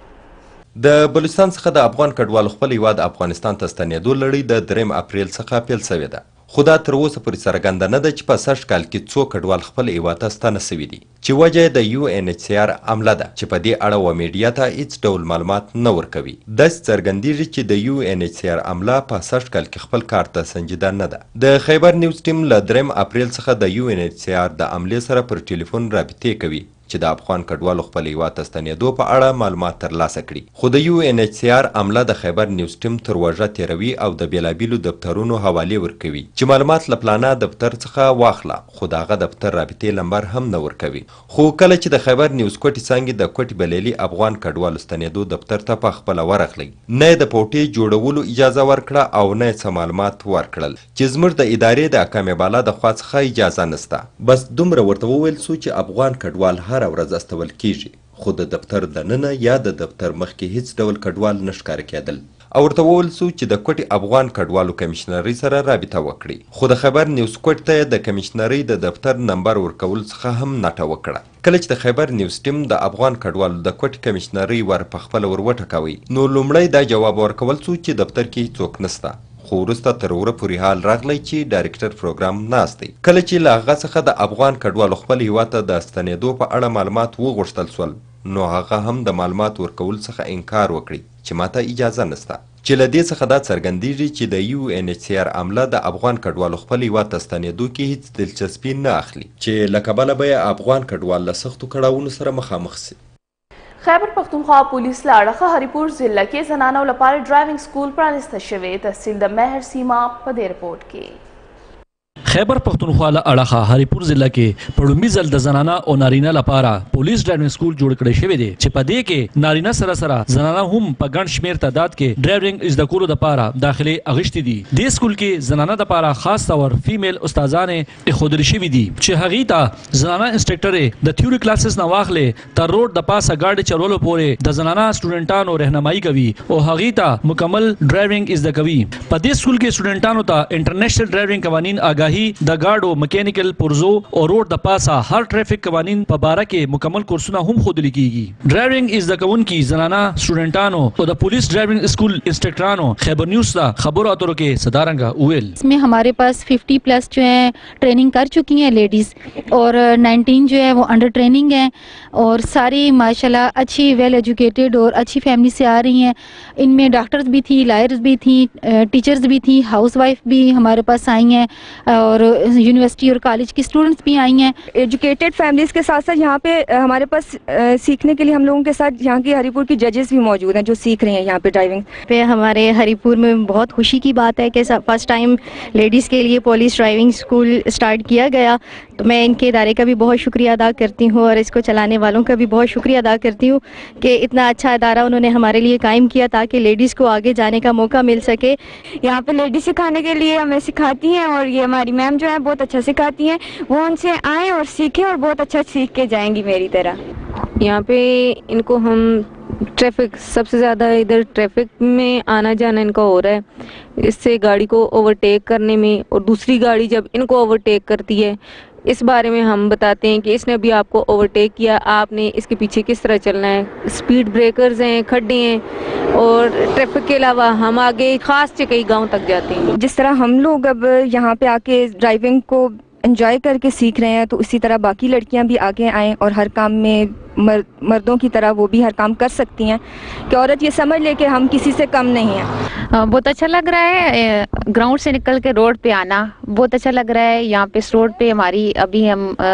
د بلوچستان څخه د افغان کډوالو خپل هیواد افغانستان ته ستنېدو لړۍ د دریم اپریل څخه پیل سوې ده خو دا تر اوسه پورې څرګنده نه ده چې په سږ کال کې څو کډوال خپل هیواد ته ستانه سوي دي چې وجه د یو ان ایچ سی آر عمله ده چې په دې اړه و میډیا ته هیڅ ډول معلومات نه ورکوي داسې څرګندېږي چې د یو ان ایچ سی آر عمله په سږ کال کې خپل کار ته سنجیده نه ده د خیبر نیوز ټیم له دریم اپریل څخه د یو ان ایچ سی آر د عملې سره پر ټلیفون رابطې کوي چې د افغان کډوالو خپل هیواد ته ستنېدو په اړه معلومات ترلاسه کړي خو د یو ان ایچ سی آر عمله د خیبر نیوز ټیم تر وژه تیروي او د بېلابېلو دفترونو حوالې ورکوي چې معلومات له پلانه دفتر څخه واخله خو د هغه دفتر رابطې لمبر هم نه ورکوي خو کله چې د خیبر نیوز کوټې څانګې د کوټې بلیلي افغان کډوالو ستنېدو دفتر ته په خپله ورغلی نه یې د پوټې جوړولو اجازه ورکړه او نه یې څه معلومات ورکړل چې زموږ د ادارې د اکامې بالا د خوا څخه اجازه نسته بس دومره ورته وویل سو چې افغان کډوال هره ورځ استول کیږي خو د دفتر دننه یا د دفتر مخکې هیڅ ډول کډوال نه ښکاره کېدل او ورته وویل سو چې د کوټې افغان کډوالو کمیشنرۍ سره رابطه وکړي خو د خیبر نیوز کوټ ته د کمیشنرۍ د دفتر نمبر ورکول څخه هم ناټه وکړه کله چې د خیبر نیوز ټیم د افغان کډوالو د کوټې کمیشنرۍ ور په خپله ور وټکوي نو لومړی دا جواب ورکول سو چې دفتر کې څوک نسته خو وروسته تر وره پورې حال راغلی چې ډایرکټر پروګرام ناست دی کله چې له هغه څخه د افغان کډوالو خپل هیواد ته د ستنېدو په اړه معلومات وغوښتل سول نو هغه هم د معلومات ورکول څخه انکار وکړي چې ماته اجازه نسته چې له دې څخه دا څرګندېږي چې د یو ان ایچ سی آر عمله د افغان کډوالو خپل هیواد ته ستنېدو کې هیڅ دلچسپي نه اخلي چې له کبله به یې افغان کډوال له سختو کړاوونو سره مخامخ سي خیبر پختونخوا پولیس له اړخه هریپور ضلع کې زنانو لپاره ډرایوینګ سکول پرانیسته شوی تحصیل د مهر سیما په دې رپورټ کې خیبر پختونخوا له اړخه هریپور ضلع کې په لومړي ځل د زنانه او نارینه لپاره پولیس ډرایوینګ سکول جوړ کړی شوی دی چې په دې کې نارینه سره سره زنانه هم په ګڼ شمېر تعداد کې ډرایوینګ زده کولو دپاره داخلي اخیستې دي دې سکول کې زنانه دپاره خاص طور فیمیل استادانې ایښودل شوي دي چې هغې ته زنانه انسټرکټرې د تیوري کلاسز نه واخلې تر روډ د پاسه ګاډې چلولو پورې د زنانه سټوډنټانو رهنمایي کوي او هغې ته مکمل ډرایوینګ زده کوي په دې سکول کې سټوډنټانو ته انټرنیشنل ډرایوینګ قوانین آګاهي دی د گاډو میکانیکل پرزو او روډ د پاسه هر ټریفیک قوانین په باره کې مکمل کورسونه هم ښودل کیږي. ډرایوینګ از د کوونکي زنانه سټوډنټانو او د پولیس ډرایوینګ سکول انسټرکټرانو خیبر نیوز ته خبرو اترو کې صدارنګ ویل. इसमें हमारे पास फिफ्टी प्लस जो है ट्रेनिंग कर चुकी हैं लेडीज़ और नाइनटीन जो है वो अंडर ट्रेनिंग हैं और सारी माशाल्लाह अच्छी वेल एजुकेटेड और अच्छी फैमिली से आ रही हैं. इनमें डॉक्टर्स भी थी, लायर्स भी थी, टीचर्स भी थी, हाउसवाइफ भी हमारे पास आई हैं और यूनिवर्सिटी और कॉलेज की स्टूडेंट्स भी आई हैं. एजुकेटेड फैमिलीज़ के साथ साथ यहाँ पे हमारे पास सीखने के लिए हम लोगों के साथ यहाँ की हरिपुर की जजेस भी मौजूद हैं जो सीख रहे हैं यहाँ पे ड्राइविंग पे. हमारे हरिपुर में बहुत खुशी की बात है कि फर्स्ट टाइम लेडीज़ के लिए पुलिस ड्राइविंग स्कूल स्टार्ट किया गया. तो मैं इनके इदारे का भी बहुत शुक्रिया अदा करती हूँ और इसको चलाने वालों का भी बहुत शुक्रिया अदा करती हूँ कि इतना अच्छा इदारा उन्होंने हमारे लिए कायम किया ताकि लेडीज़ को आगे जाने का मौका मिल सके. यहाँ पे लेडीज़ सिखाने के लिए हमें सिखाती हैं और ये हमारी मैम जो है बहुत अच्छा सिखाती हैं. वो उनसे आएँ और सीखें और बहुत अच्छा सीख के जाएंगी मेरी तरह. यहाँ पे इनको हम ट्रैफिक सबसे ज़्यादा इधर ट्रैफिक में आना जाना इनका हो रहा है. इससे गाड़ी को ओवरटेक करने में और दूसरी गाड़ी जब इनको ओवरटेक करती है इस बारे में हम बताते हैं कि इसने अभी आपको ओवरटेक किया, आपने इसके पीछे किस तरह चलना है. स्पीड ब्रेकर्स हैं, खड्डे हैं और ट्रैफिक के अलावा हम आगे खास से कई गाँव तक जाते हैं. जिस तरह हम लोग अब यहाँ पे आके ड्राइविंग को एंजॉय करके सीख रहे हैं तो इसी तरह बाकी लड़कियां भी आगे आएँ और हर काम में मर, मर्दों की तरह वो भी हर काम कर सकती हैं कि औरत ये समझ ले कि हम किसी से कम नहीं हैं. बहुत अच्छा लग रहा है ग्राउंड से निकल के रोड पे आना, बहुत अच्छा लग रहा है. यहाँ पे इस रोड पे हमारी अभी हम आ,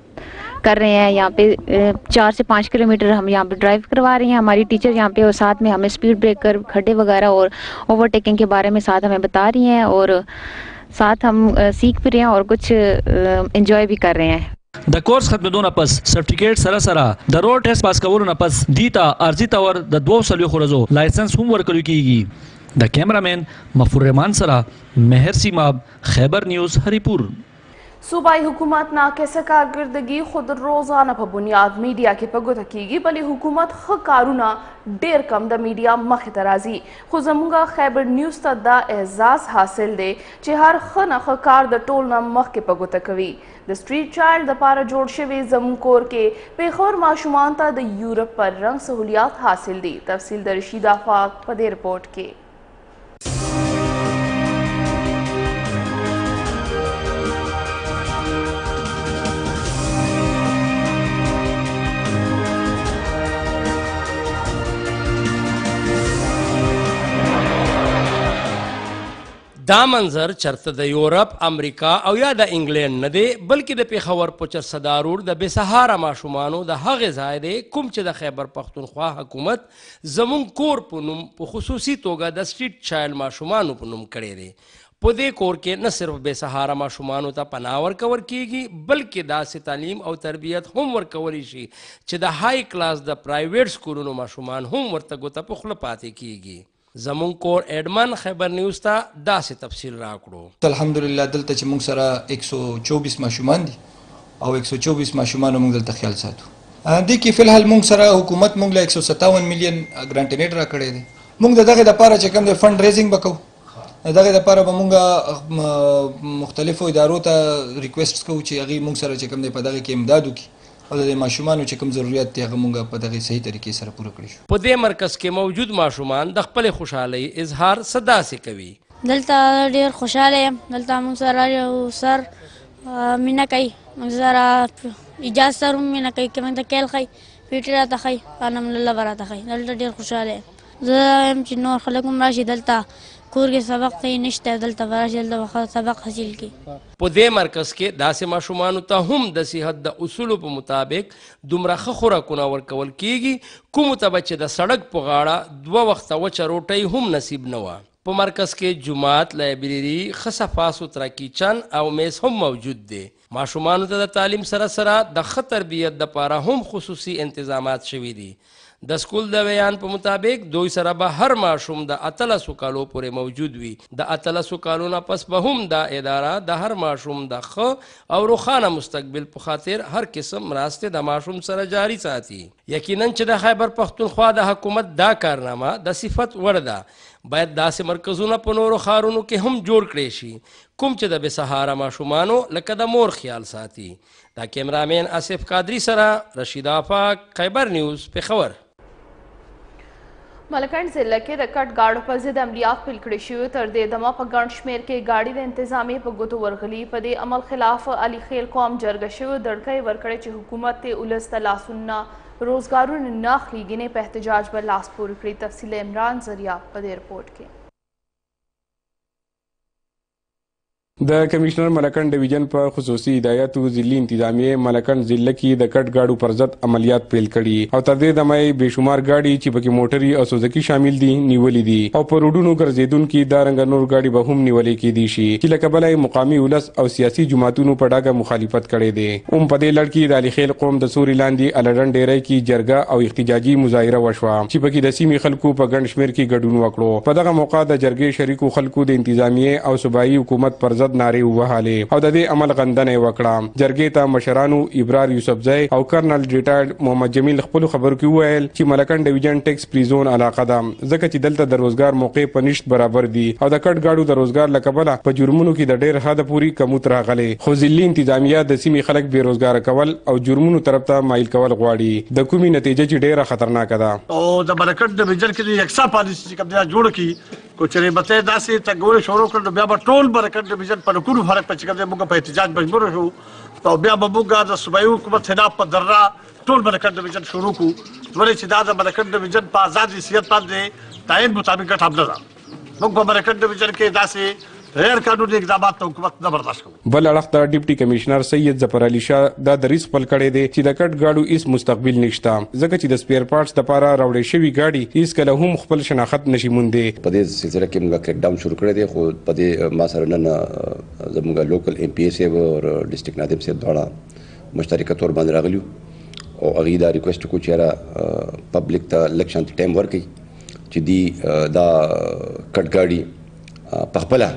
कर रहे हैं यहाँ पे चार से पाँच किलोमीटर हम यहाँ पे ड्राइव करवा रहे हैं. हमारी टीचर यहाँ पे और साथ में हमें स्पीड ब्रेकर, खड्डे वगैरह और ओवरटेकिंग के बारे में साथ हमें बता रही हैं और साथ हम सीख भी रहे हैं और कुछ एंजॉय भी कर रहे हैं. د کورس ختمېدو نه پس سرټیفیکیټ سره سره د روډ ټیسټ پاس کولو نه پس دیتا ارزي تور د دوه څلوېښت ورځو لایسنس هم ورکول کیږي. د کیمرامین مغفور رحمان سره مهر سیماب، خیبر نیوز، हरिपुर. सूबाई हुकूमत नाक़िस कारकर्दगी खुद रोज़ाना पर बुनियाद मीडिया के पगुता कीगी बल्कि हुकूमत ख कारूना डेर कम द मीडिया मख तराजी खु जमुंगा खैबर न्यूज़ तक दा एजाज़ हासिल दे चे हर ख न ख कार द टोल ना मख के पगुता कवी. द स्ट्रीट चाइल्ड द पारा जोड़ शवे जमुं कोर के पेखोर माशुमान ता द यूरोप पर रंग सहूलियात हासिल दी. तफसील द रशीदा फाक पदे रिपोर्ट के. دا منظر چرته د یورپ، امریکا او یا د انګلند نه دی بلکې د پیښور په چرسدا روډ د بې سهاره ماشومانو د هغې ځای دی کوم چې د خیبر پښتونخوا حکومت زمونږ کور په نوم په خصوصي توګه د سټریټ چایلډ ماشومانو په نوم کړی دی. په دې کور کې نه صرف بې سهاره ماشومانو ته پناه ورکول کیږي بلکې داسې تعلیم او تربیت هم ورکولی شي چې د های کلاس د پرایویټ سکولونو ماشومان هم ورته ګوته په خوله پاتې کیږي. زمون کور ایډمن خیبر نیوز ته داسې تفصیل راکړو. الحمدلله دلته چې موږ سره یک سو چوبیس ماشومان دي او یک سو چوبیس ماشومانو موږ دلته خیال ساتو. دې کې فلحال موږ سره حکومت موږ له یک سو ستاون میلیون ګرانټینیټ راکړی دی. موږ د دغې دپاره چې کوم دی فنډ ریزینګ به کوو. دغې دپاره به موږ مختلفو ادارو ته ریکویسټ کوو چې هغوی موږ سره چې کوم دی په دغې کې امداد وکړي او د ماشومانو چې کوم ضرورت دی هغه موږ په دغې صحیح طریقې سره پوره کړی شو. په دې مرکز کې موجود ماشومان د خپلې خوشحالۍ اظهار څه داسې کوي. دلته ډېر خوشحاله یم. دلته موږ سره یو سر مینه کوي، موږ سره اجازه سر هم مینه کوي که موږ ته کیل ښایي، پیټي راته ښایي، الحمدلله به راته ښایي. دلته ډېر خوشحاله یم. زه یم چې نور خلک هم راشي دلته کور کې سبق ته یې نشته، دلته به راشي دلته سبق حاصل کړي. په دې مرکز کې داسې ماشومانو ته هم د صحت د اصولو په مطابق دومره ښه خوراکونه ورکول کیږي کومو ته به چې د سړک په غاړه دوه وخته وچه روټۍ هم نصیب نه وه. په مرکز کې جومات، لایبرري، ښه صفا سوتره کیچن او میز هم موجود دی. ماشومانو ته د تعلیم سره سره د ښه تربیت دپاره هم خصوصي انتظامات شوي دي. د سکول د بیان په مطابق دوی سره به هر ماشوم د اتلسو کالو پورې موجود وي. د اتلسو کالو نه پس به هم دا اداره د هر ماشوم د ښه او روښانه مستقبل په خاطر هر قسم مرستې د ماشوم سره جاري ساتي. یقینا چې د خیبر پښتونخوا د حکومت دا کارنامه د صفت وړ ده. باید داسې مرکزونه په نورو ښارونو کې هم جوړ کړی شي کوم چې د بېسهاره ماشومانو لکه د مور خیال ساتي. دا کیمرامین آصف قادري سره رشید آفاق، خیبر نیوز، پېښور. ملکنډ ضلع کې د کټ ګاډو پر ضد عملیات پیل کړي شوي، تر دې دمه په ګڼ شمېر کې ګاډي د انتظامیې په ګوتو ورغلي. په دې عمل خلاف علي خیل قوم جرګه شوي دړکۍ ورکړې چې حکومت ته ولس ته لاسونه روزګارونه نه اخلي، ګینې په احتجاج به لاس پورې کړي. تفصیل عمران ذریعہ په دې رپورټ کې. د کمشنر ملکنډ ډویژن په خصوصي هدایاتو ضلعي انتظامیې ملکنډ ضلع کې د کټ ګاډو پر ضد عملیات پیل کړي او تر دې دمه یې بېشمار ګاډي چې پکې موټري او سوزکي شامل دي نیولي دي او په روډونو ګرځېدونکي دارنګه نور ګاډي به هم نیولې کېدی شي چې له کبله یې مقامي ولس او سیاسي جماعتونو په ډاګه مخالفت کړی دی. هم په دې لړ کې د علي خیل قوم د سوري لاندې الډن ډیری کې جرګه او احتجاجي مظاهره وشوه چې پکې د سیمې خلکو په ګڼ شمېر کې ګډون وکړو. په دغه موقع د جرګې شریکو خلکو د انتظامیې او صوبایي حکومت پر ضد نارې ووهلې او د دې عمل غندنه یې وکړه. جرګې ته مشرانو ابرار یوسفزی او کرنل ریټایرډ محمد جمیل خپلو خبرو کې وویل چې ملکنډ ډویژن ټیکس فری زون علاقه ده ځکه چې دلته د روزګار موقع په نشت برابر دي او د کټ ګاډو د روزګار له کبله په جرمونو کې د ډېر حده پورې کموت راغلی. خو ضلعي انتظامیه د سیمې خلک بې روزګاره کول او جرمونو طرف ته مایل کول غواړي، د کومې نتیجه چې ډېره خطرناکه ده. او د ملکنډ ډویژن کې یکسا پالیسي چې کوم ځای جوړ کړي کو چرې بته داسې تګول شروع کړو بیا به ټول ملکنډ ډویژن په کورو فرق په چې کوم ځای موږ په احتجاج مجبور شو او بیا به موږ د صوبایي حکومت خلاف په درا ټول ملکنډ ډویژن شروع کړو ولې چې دا د ملکنډ ډویژن په آزاد حیثیت باندې تعین مطابق ګټه حمله ده. موږ په ملکنډ ډویژن کې داسې غیر قانوني اقدامات ته حکومت نه برداشت کوي. بل اړخ ته ډیپټي کمشنر سید ظفر علي شاه دا دریځ خپل کړی دی چې د کټ ګاډو هیڅ مستقبل نشته ځکه چې د سپیر پارټس لپاره راوړې شوي ګاډي هیڅکله هم خپل شناخت نشي موندی. په دې سلسله کې موږ کریک ډاون شروع کړی دی خو په دې ما سره نن زموږ لوکل ایم پی سی او ډسټریکټ نادم صاحب دواړه مشترکه تور باندې راغلیو او هغې دا ریکویسټ وکړو چې یاره پبلک ته لږ شانتي ټایم ورکړي چې دی دا کټ ګاډي په خپله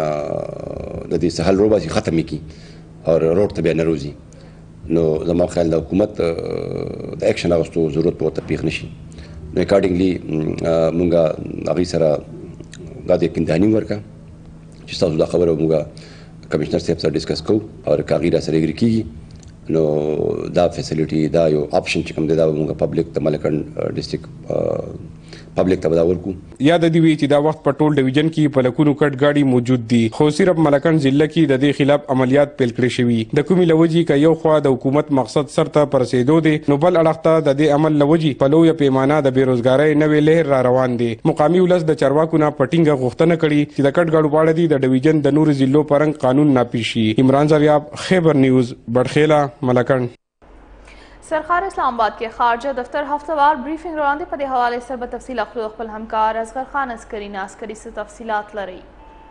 د دې سهل روباسي ختم کړي او روډ ته بیا نه روزي. نو زما خیال د حکومت د اکشن اخیستو ضرورت به ورته پېښ نه شي. نو اکارډنګلي موږ هغوی سره دا د یقین دهاني ورکړه چې ستاسو دا خبره موږ کمشنر صاحب سره ډسکس کوو او که هغوی را سره اګري کېږي نو دا فیسیلیټي دا یو آپشن چې کوم دی دا به موږ پبلک ته ملکنډ ډسټرکټ پبلک ته به دا ورکو. یاد دې وي چې دا وخت په ټول ډویژن کې په لکونو کټ ګاډي موجود دي خو صرف ملکنډ ضلع کې د دې خلاف عملیات پیل کړي شوي. د کومې له وجې که یو خوا د حکومت مقصد سرته په رسېدو دی نو بل اړخ ته د دې عمل له وجې په لویه پیمانه د بېروزګارۍ نوې لهر را روان دی. مقامي ولس د چارواکو نه په ټینګه غوښتنه کړې چې د کټ ګاډو په اړه دي د ډویژن د نورو ضلعو په رنګ قانون نافذ شي. عمران ضریاب، خیبر نیوز، بډخیله، ملکنډ. سرخار اسلام آباد کې خارجه دفتر هفتهوار بریفنګ وړاندې په دې حوالې سره به تفصیل اخلو. خپل همکار اصغر خان عسکري نه عسکري څه تفصیلات لري؟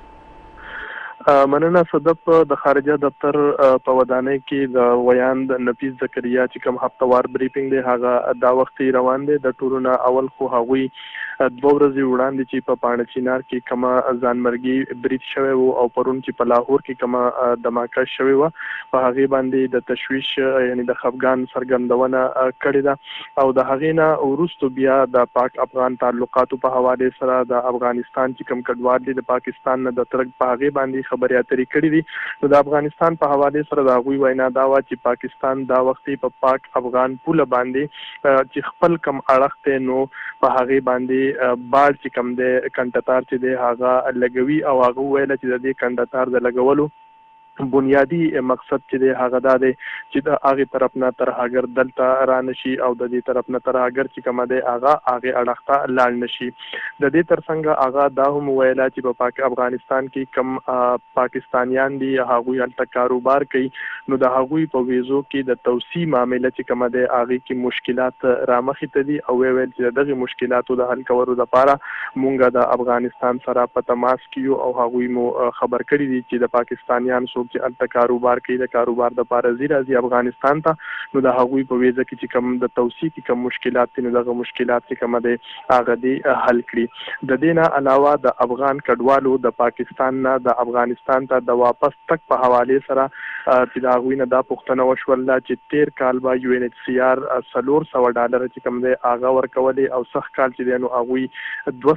مننه صدف. د خارجه دفتر په ودانۍ کې د ویاند نفیس زکریا چې کوم هفتهوار بریفنګ دی هغه دا وخت روان دی. د ټولو نه اول خو هغوی دوه ورځې وړاندې چې په پاڼه چینار کې کومه ځانمرګي برید شوی و او پرون چې په لاهور کې کومه دماکه شوې وه په هغې باندې د تشویش یعنې د خفګان څرګندونه کړې ده او د هغې نه وروستو بیا د پاک افغان تعلقاتو په حوالې سره د افغانستان چې کوم کډوال دي د پاکستان نه د ترک په هغې باندې خبرې اترې کړې دي. نو د افغانستان په حوالې سره د هغوی وینا دا وه چې پاکستان دا وخت په پاک افغان پوله باندې چې خپل کم اړخ دی نو په هغې باندې باړ چې کوم دی کنډتار چې دی هغه لګوي او هغه وویله چې د دې کنډتار د لګولو بنیادی مقصد چې دی هغه دا دی چې د هغې طرف نه ترهګر دلته را نشي او د دې طرف نه ترهګر چې کومه دی هغه هغې اړخ ته لاړ نشي. د دې تر څنګه هغه دا هم وویله چې په پاک افغانستان کې کم پاکستانیان دي هغوی هلته کاروبار کوي نو د هغوی په ویزو کې د توسیع معامله چې کومه دی هغې کې مشکلات رامخې ته دي او ویل چې د دغې مشکلاتو د حل کولو لپاره مونږ د افغانستان سره په تماس کې یو او هغوی مو خبر کړي دي چې د پاکستانیان څوک چې هلته کاروبار کوي د کاروبار دپاره ځي راځي افغانستان ته نو د هغوی په ویزه کې چې کوم د توسیع کې کوم مشکلات دي نو دغه مشکلات چې کومه دی هغه دې حل کړي. د دې نه علاوه د افغان کډوالو د پاکستان نه د افغانستان ته د واپس تک په حوالې سره چې د هغوی نه دا پوښتنه وشوله چې تېر کال به یو این ایچ سی آر څلور سوه ډالره چې کوم دی هغه ورکولې او سږ کال چې دی نو هغوی دوه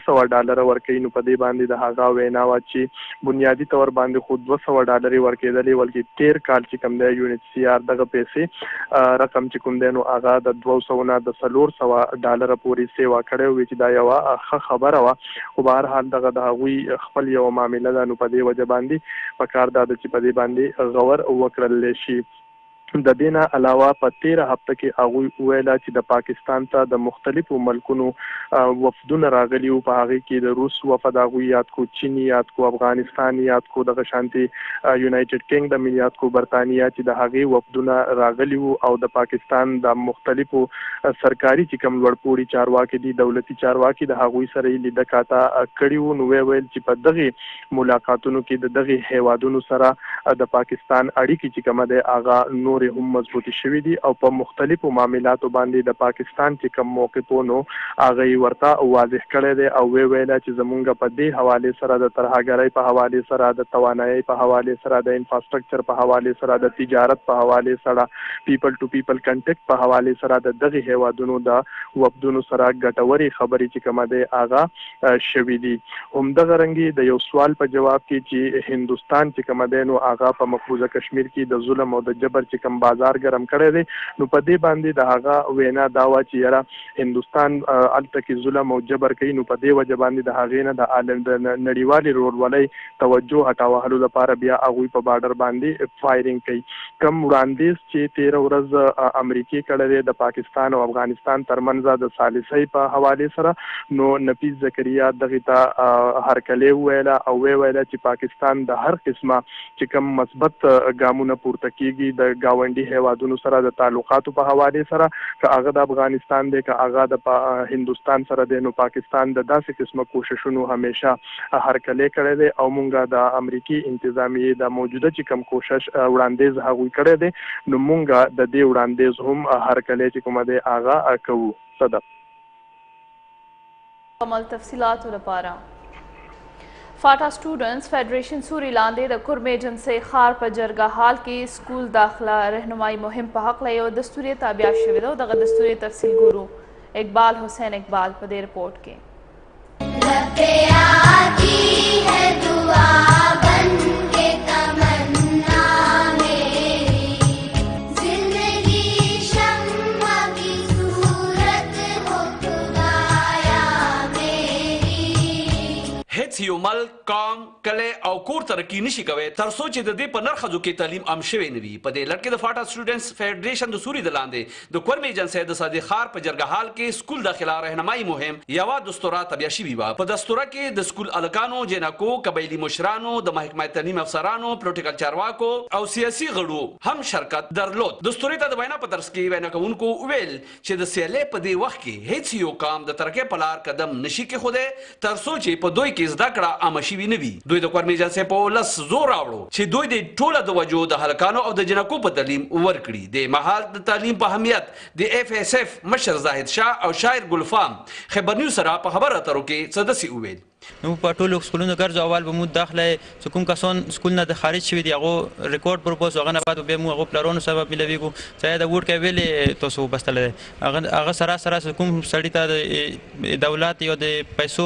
سوه ډالره ورکوي. نو په دې باندې د هغه وینا وه چې بنیادي طور باندې خو دوه سوه ډالرې ورکېدلې، بلکې تېر کال چې کوم دی یو ان ایچ سی آر دغه پیسې رقم چې کوم دی نو هغه د دوه سوه نه د څلور سوه ډالره پورې سیوا کړی وي چې دا یوه ښه خبره وه. خو به هر حال دغه د هغوی خپل یوه معامله ده، نو په دې وجه باندې پکار دا ده چې په دې باندې غور وکړلی شي. د دې نه علاوه په تیره هفته کې هغوی وویله چې د پاکستان ته د مختلفو ملکونو وفدونه راغلي وو، په هغې کې د روس وفد هغوی یاد کو، چین یاد کو، افغانستان یاد کو، دغه شانتې یونایټډ کینګډم یاد کو، برطانیه چې د هغې وفدونه راغلي وو او د پاکستان د مختلفو سرکاري چې کوم لوړپوړي چارواکي دي، دولتي چارواکي، د هغوی سره یې لیده کاته کړي وو. نو ویې ویل چې په دغې ملاقاتونو کې د دغې هیوادونو سره د پاکستان اړیکې چې کومه دی هغه نور هم مضبوطی شوي دي او په مختلفو معاملاتو باندې د پاکستان چې کوم موقفونو هغه یې ورته واضح کړی دی او ویې ویله چې زمونږ په دې حوالې سره د ترهګرۍ په حوالې سره، د توانایۍ په حوالې سره، د انفراسټرکچر په حوالې سره، د تجارت په حوالې سره، پیپل ټو پیپل کنټیکټ په حوالې سره د دغې هیوادونو د وفدونو سره ګټورې خبرې چې کومه دی هغه شوي دي. همدغه رنګې د یو سوال په جواب کې چې هندوستان چې کومه دی نو هغه په مقبوضه کشمیر کې د ظلم او د جبر چې کوم بازار ګرم کړی دی، نو په دې باندې د هغه وینا دا وه چې یاره هندوستان هلته کې ظلم او جبر کوي، نو په دې وجه باندې د هغې نه د عالم د نړیوالې ورورولۍ توجه هټاوهلو لپاره بیا هغوی په بارډر باندې فایرینګ کوي. کم وړاندیز چې تېره ورځ امریکې کړی دی د پاکستان او افغانستان ترمنځ د ثالثۍ په حوالې سره، نو نفیس زکریا دغې ته هرکلی وویله او ویې ویله چې پاکستان د هر قسمه چې کوم مثبت ګامونه پورته کېږي د ګاونډي هیوادونو سره د تعلقاتو په حوالې سره، که هغه د افغانستان دی که هغه د هندوستان سره دی، نو پاکستان د داسې قسمه کوششونو همیشه هرکلی کړی دی او مونږ د امریکي انتظامیې د موجوده چې کوم کوشش وړاندیز هغوی کړی دی، نو مونږ د دې وړاندیز هم هرکلی چې کومه دی هغه کوو. صدق عمل تفصیلاتو لپاره فاټا سټوډنټس فیډریشن سوري لاندې د کورم ایجنسۍ ښار په جرګه حال کې سکول داخله رهنمایي مهم په هکله یو دستوري تابع شوې ده او دغه دستوري تفصیل ګورو. اقبال حسین اقبال په دې رپورټ کې. هیڅ یو ملک، قام، کلی او کور ترقي نشي کوي تر څو چې د دې په نر ښځو کې تعلیم عام شوی نه وي. په دې لړ کې د فاټا سټوډنټس فیډریشن د سوري د لاندې د کورم ایجنسۍ د صادق ښار په جرګه حال کې سکول داخله رهنمایي مهم یوه دستوره تبیا شوې وه. په دستوره کې د سکول هلکانو، جینکو، قبایلي مشرانو، د محکمه تعلیم افسرانو، پروټیکل چارواکو او سیاسي غړو هم شرکت درلود. دستوري ته د وینا په ترڅ کې وینا کوونکو وویل چې د سیالۍ په دې وخت کې هیڅ یو قام د ترقۍ په لار قدم نشي کېښودی تر څو چې په دوی کې زده کړه عامه شوي نه وي. دوی د کورم ایجنسۍ په ولس زور راوړو چې دوی د ټوله د وجو د هلکانو او د جنکو په تعلیم ورکړي. د مهال د تعلیم په اهمیت د اف اس اف مشر زاهد شاه او شاعر ګلفام خبر نیوز سره په خبرو اترو کې څه داسې وویل. نو په ټولو سکولونو ګرځو اول به مو داخله چې کوم کسان سکول نه د خارج شوي دي هغه ریکارډ پرپوز هغه نه بعد بیا مو هغو پلرونو سره ملویږو چې د ووټ کوي ویلې تاسو وبستلی دی هغه سره سره کوم سړي ته د دولت یا د پیسو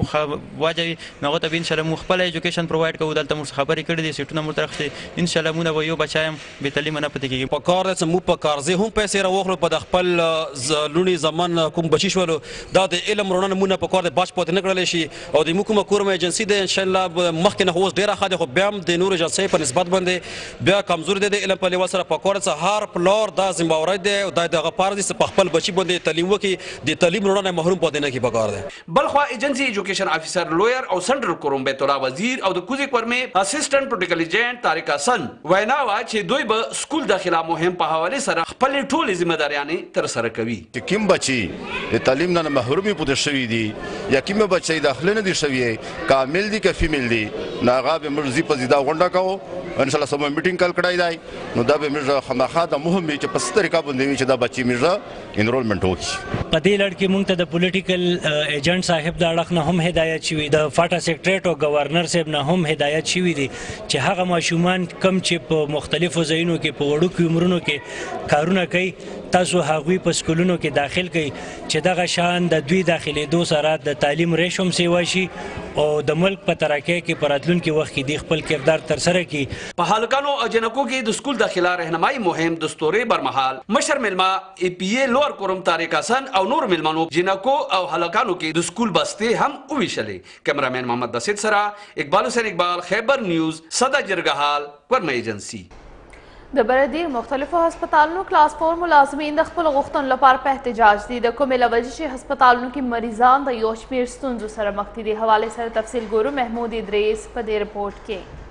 واجوي نو هغه ته به انشاءالله مو خپله ایجوکیشن پرووایډ کوو. دلته موږ خبرې کړې دي سیټونه مو ترختې انشاءالله مونږ به یو بچی هم بې تعلیمه نه پاتې کېږي. په کار دی چې موږ په کارځې هم پیسې راواخلو په د خپل لوڼې زمن کوم بچي شولو دا د علم رڼا نمونه په کار دی باج پاتې نه کړلی شي او د موږ کومه کورم ایجنسي دی انشاءالله مخکې نه خو اوس ډېره ښه دی خو بیا هم د نورو ایجنسۍ په نسبت باندې بیا کمزوري دی د علم په لیول سره په کار څه هر پلار دا ذمهواری دی دا د هغه پاره دی چې په خپل بچي باندې تعلیم وکړي د تعلیم رڼا نه محروم پاتې نه کړي په کار دی. بلخوا ایجنسي ایجوکیشن افیسر لویر او سنټرل کورم بیت الله وزیر او د کوزې کورمې اسسټنټ پروټیکل ایجنټ طارق حسن وینا وه چې دوی به سکول داخله مهم په حوالې سره خپلې ټولې ذمهداریانې ترسره کوي. چې کوم بچي د تعلیم نه محرومي پاتې شوي دي یا کوم بچی داخله نه دي شوي کامل دي که فیمیل دي نو هغه به موږ زی په زیدا غونډه کوو انشاءالله سمه میټینګ کال کړی دی نو دا به موږ خامخا د مهم وي چې په څه طریقه باندې وي چې دا بچي موږ انرولمنټ وکړي. په دې لړ کې موږ ته د پولیټیکل ایجنټ صاحب د اړخ نه هم هدایت شوي د فاټا سیکرټریټ او ګورنر صاحب نه هم هدایت شوي دي چې هغه ماشومان کم چې په مختلفو ځایونو کې په وړوکو عمرونو کې کارونه کوي تاسو هغوی په سکولونو کې داخل کړئ چې دغه شان د دوی داخلېدو سره د تعلیم ریش هم سیوا شي او د ملک په ترقۍ کې په راتلونکي وخت کې د خپل کردار ترسره کړي. په هلکانو او جنکو کې د سکول داخله رهنمایي مهم د ستورې برمحال مشر ملما ای پی ای لوړ کورم طارق حسن او نور ملمنو جنکو او هلکانو کې د سکول بستې هم وویشلې. کیمرامین محمد بسیط سره اقبال حسین اقبال، خیبر نیوز، صدا جرګهال، ورمه ایجنسی. د بردیر مختلفو هسپتالونو کلاس فور ملازمین د خپلو غوښتنو لپاره په احتجاج دي. د کومې له وجې چې هسپتالونو کې مریضان د یو شمېر ستونزو سره مخ دي. د حوالې سره تفصیل ګورو محمود ادریس په دې رپورټ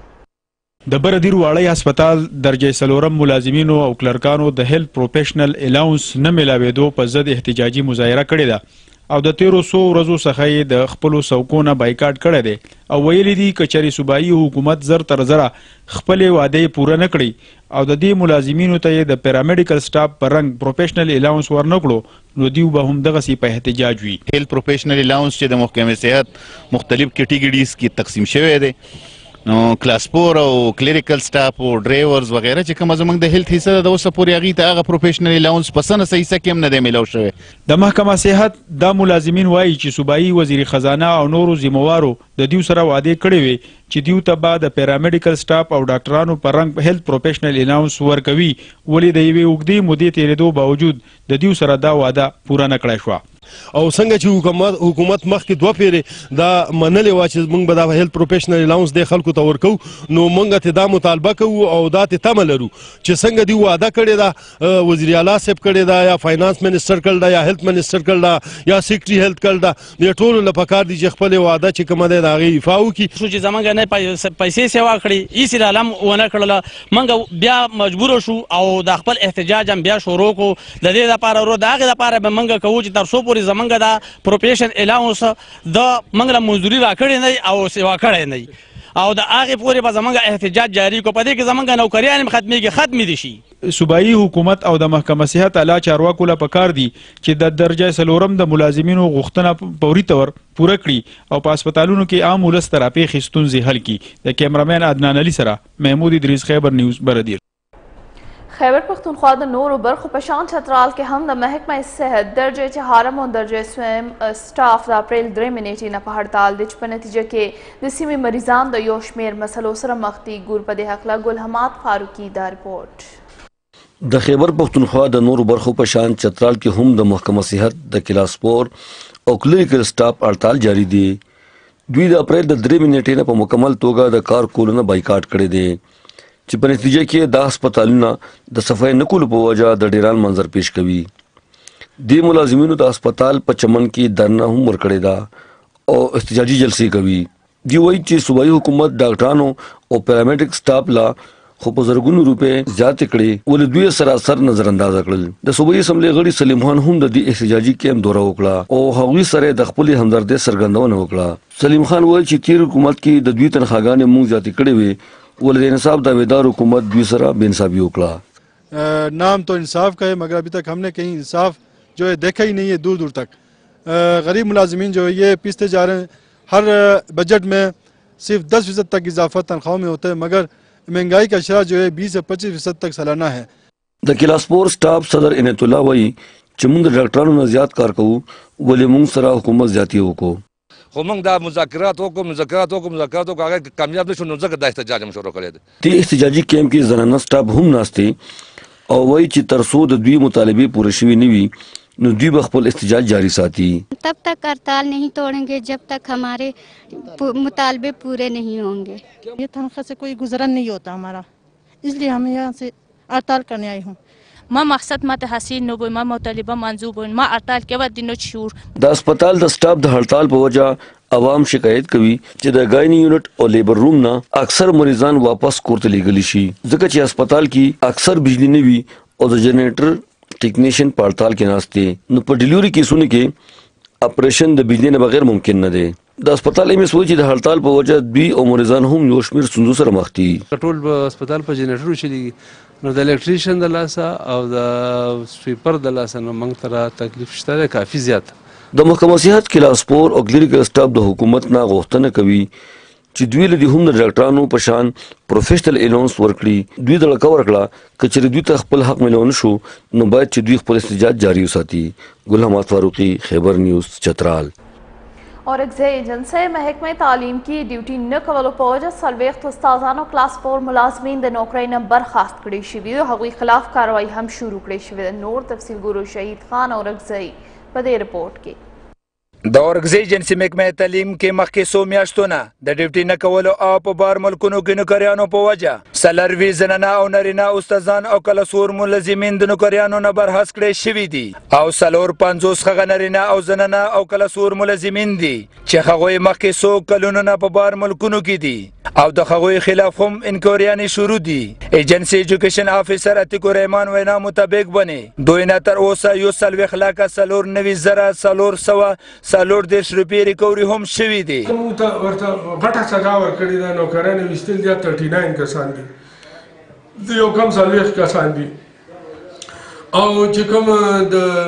کې. د بردیر واړی هسپتال درجه څلورم ملازمینو او کلرکانو د هیلث پروفیشنل الاونس نه میلاوېدو په ضد احتجاجي مظاهره کړې ده او د تیرو څو ورځو څخه یې د خپلو څوکو نه بایکاټ کړی دی او ویلي دي که چېرې صوبایي حکومت زر تر زره خپلې وعدې پوره نه کړي او د دې ملازمینو ته یې د پیرامیډیکل سټاف په رنګ پروفیشنل الاونس ورنه کړو نو دیو به هم دغسې په احتجاج وي. هیلث پروفیشنل الاونس چې د محکمې صحت مختلف کیټیګریز کې تقسیم شوی دی نو کلاس فور او کلیریکل سټاف او ډرایورز وغیره چې کومه زموږ د هیلث حصه ده د اوسه پورې هغوی ته هغه پروفیشنل الاونس په سنه حصه کې هم نه دی میلاو شوی. د محکمه صحت دا ملازمین وایي چې صوبایي وزیر خزانه او نورو ذموارو د دیو سره وعدې کړې وې چې دیو ته به د پیرامیډیکل سټاف او ډاکټرانو په رنګ هیلث پروفیشنل الاونس ورکوي ولې د یوې اوږدې مودې تېرېدو باوجود د دیو سره دا وعده پوره نه کړی شوه. او څنګه چې حکومت حکومت مخکې دوه پیرې دا منلې وه چې موږ به دا هیلث پروفیشنل الاونس دې خلکو ته ورکوو نو موږ ته دا مطالبه کوو او دا ته تمه لرو چې څنګه دوی وعده کړې ده وزیر اعلی صاحب کړې ده یا فاینانس منسټر کړل ده یا هیلث منسټر کړل ده یا سیکرټري هیلث کړل ده دې ټولو له پکار دي چې خپلې وعده چې کومه ده د هغې افا وکړي. چې زموږ نه پیسې سیوا کړي هېڅ رالم ونه کړله موږ بیا مجبوره شو او د خپل احتجاج هم بیا شروع کړو. د دې لپاره ورو د هغې لپاره به موږ کوو چې تر څو پورې زموږ دا پروفیشن الاونس د موږ له مزدوري راکړې نه او سیوا کړی نه او د هغې پورې به زموږ احتجاج جاري کړو. په دې کې زموږ نوکریان هم ختمېږي ختمې دي شي. صوبایي حکومت او د محکمه صحت اعلی چارواکو له پکار دي چې د درجه څلورم د ملازمینو غوښتنه فوري طور پوره کړي او په هسپتالونو کې عام ولس ته راپېښې ستونزې حل کړي. د کیمرامین عدنان علي سره محمود ادریس، خیبر نیوز، بردیر. خیبر پختونخوا د نورو برخو په شان چترال کې هم د محکمه صحت درجه چهارم او درجه سویم سټاف د اپریل درېیمې نیټې نه په هړتال دي چې په نتیجه کې د سیمې مریضان د یو شمېر مسلو سره مخ دي. ګور په دې هکله ګل حماد فاروقي دا رپورټ. د خیبر پختونخوا د نورو برخو په شان چترال کې هم د محکمه صحت د کلاس فور او کلینیکل سټاف هړتال جاری دی. دوی د اپریل د درېیمې نیټې نه په مکمل توګه د کار کولو نه بایکاټ کړی دی چې په نتیجه کې دا هسپتالونه د صفای نه کولو په وجه د ډیران منظر پیش کوي. دې ملازمینو د هسپتال په چمن کې دھرنا هم ورکړې ده او احتجاجي جلسې کوي. دوی وایي چې صوبایي حکومت ډاکټرانو او پیرامیډیک سټاف لا خو په زرګونو روپۍ زیاتې کړې ولې دوی سراسر نظر اندازه کړل. د صوبایي اسمبلۍ غړي سلیم خان هم د دې احتجاجي کیمپ دوره وکړه او هغوی سره د خپلې همدردۍ څرګندونه وکړه. سلیم خان وایي چې تیر حکومت کې د دوی تنخواګانې موږ زیاتې کړې وې ولې د انصاف دعویدار حکومت دوی سره بے انصافی وکړه. نام تو انصاف کا ہے مگر ابھی تک ہم نے کہیں انصاف جو ہے دیکھا ہی نہیں ہے دور دور تک. غریب ملازمین جو ہے یہ پیستے جا رہے ہیں. ہر بجٹ میں صرف دس فیصد تک اضافہ تنخواہوں میں ہوتا ہے مگر مہنگائی کا شرح جو ہے بیس سے پچیس فیصد تک سالانہ ہے. د کلاس فور سټاف صدر عنایت الله وایي چې موږ د ډاکټرانو نه زیات کار کوو ولې موږ سره حکومت زیاتې وکړو. خو موږ دا مذاکرات وکړو مذاکرات وکړو مذاکرات وکړو هغه کامیاب نه شو نو ځکه دا احتجاج هم شروع کړی دی. دې احتجاجي کیمپ کې زنانه سټاف هم ناست دي او وایي چې تر څو د دوی مطالبې پوره شوي نه وي نو دوی به خپل احتجاج جاری ساتي. تب تک हड़ताल नहीं तोड़ेंगे जब तक हमारे मुतालबे पूरे नहीं होंगे. ये तनख्वाह से कोई गुजरन नहीं होता हमारा इसलिए हम यहाँ से हड़ताल करने आई हूँ. ما مقصد ما ته حاصل نه وي ما مطالبه منظور وي ما هړتال کې ودی نو شعور. د هسپتال د سټاف د هړتال په وجه عوام شکایت کوي چې د ګاینی یونټ او لیبر روم نه اکثر مریضان واپس کور ته لیږلی شي ځکه چې هسپتال کې اکثر بجلی نه وي او د جنریټر ټیکنیشین په هړتال کې ناست دي نو په ډیلیوري کیسونو کې اپریشن د بجلی نه بغیر ممکن نه دی. د هسپتال ایم اس وایي چې د هړتال په وجه دوی او مریضان هم یو شمېر ستونزو سره مخ دي. ټول هسپتال په جنریټرو چلیږي نو د الکتریشن د لاسه او د سویپر د لاسه نو موږ ته تکلیف شته دی کافي زیات. د محکمه صحت کلاس فور او کلینیکل سټاف د حکومت نه غوښتنه کوي چې دوی له دې هم د ډاکټرانو په شان پروفیشنل الاونس ورکړي. دوی د لکه ورکړه که چېرې دوی ته خپل حق میلاو نه شو نو باید چې دوی خپل احتجاج جاري وساتي. ګل حماد فاروقي، خیبر نیوز، چترال. اورکزئی ایجنسی محکمه تعلیم کی ډیوټي نه کولو په وجه څلوېښت استادانو کلاس فور ملازمین د نوکرۍ نه برخاست کړي شوي دي. هغوی خلاف کاروایی هم شروع کړې شوې ده. نور تفصیل ګورو شهید خان اورکزئی په دې رپورټ کې. د اورکزئی ایجنسی محکمه تعلیم کې مخکې څو میاشتو نه د ډیوټي نه کولو او په بار ملکونو کې نوکریانو په وجه څلروي زنانه او نارینه استادان او کلاس فور ملازمین د نوکریانو نه برخاست کړي شوي دي او څلور پنځوس هغه نارینه او زنانه او کلاس فور ملازمین دي چې هغوی مخکې څو کلونو نه په بار ملکونو کې دي او د هغوی خلاف هم انکوریانې شروع دي. ایجنسی ایجوکیشن افیسر عتیق رحمان وینا مطابق باندې دوی نه تر اوسه یو څلوېښت لاکه څلور نوي زره څلور سوه څلور دېرش روپۍ ریکوري هم شوي دي. موږ ته ورته غټه سزا ورکړې ده. نوکران یې ویستل دي تھرټي ناین کسان دي، د یو کم څلوېښت کسان دي او چې کوم د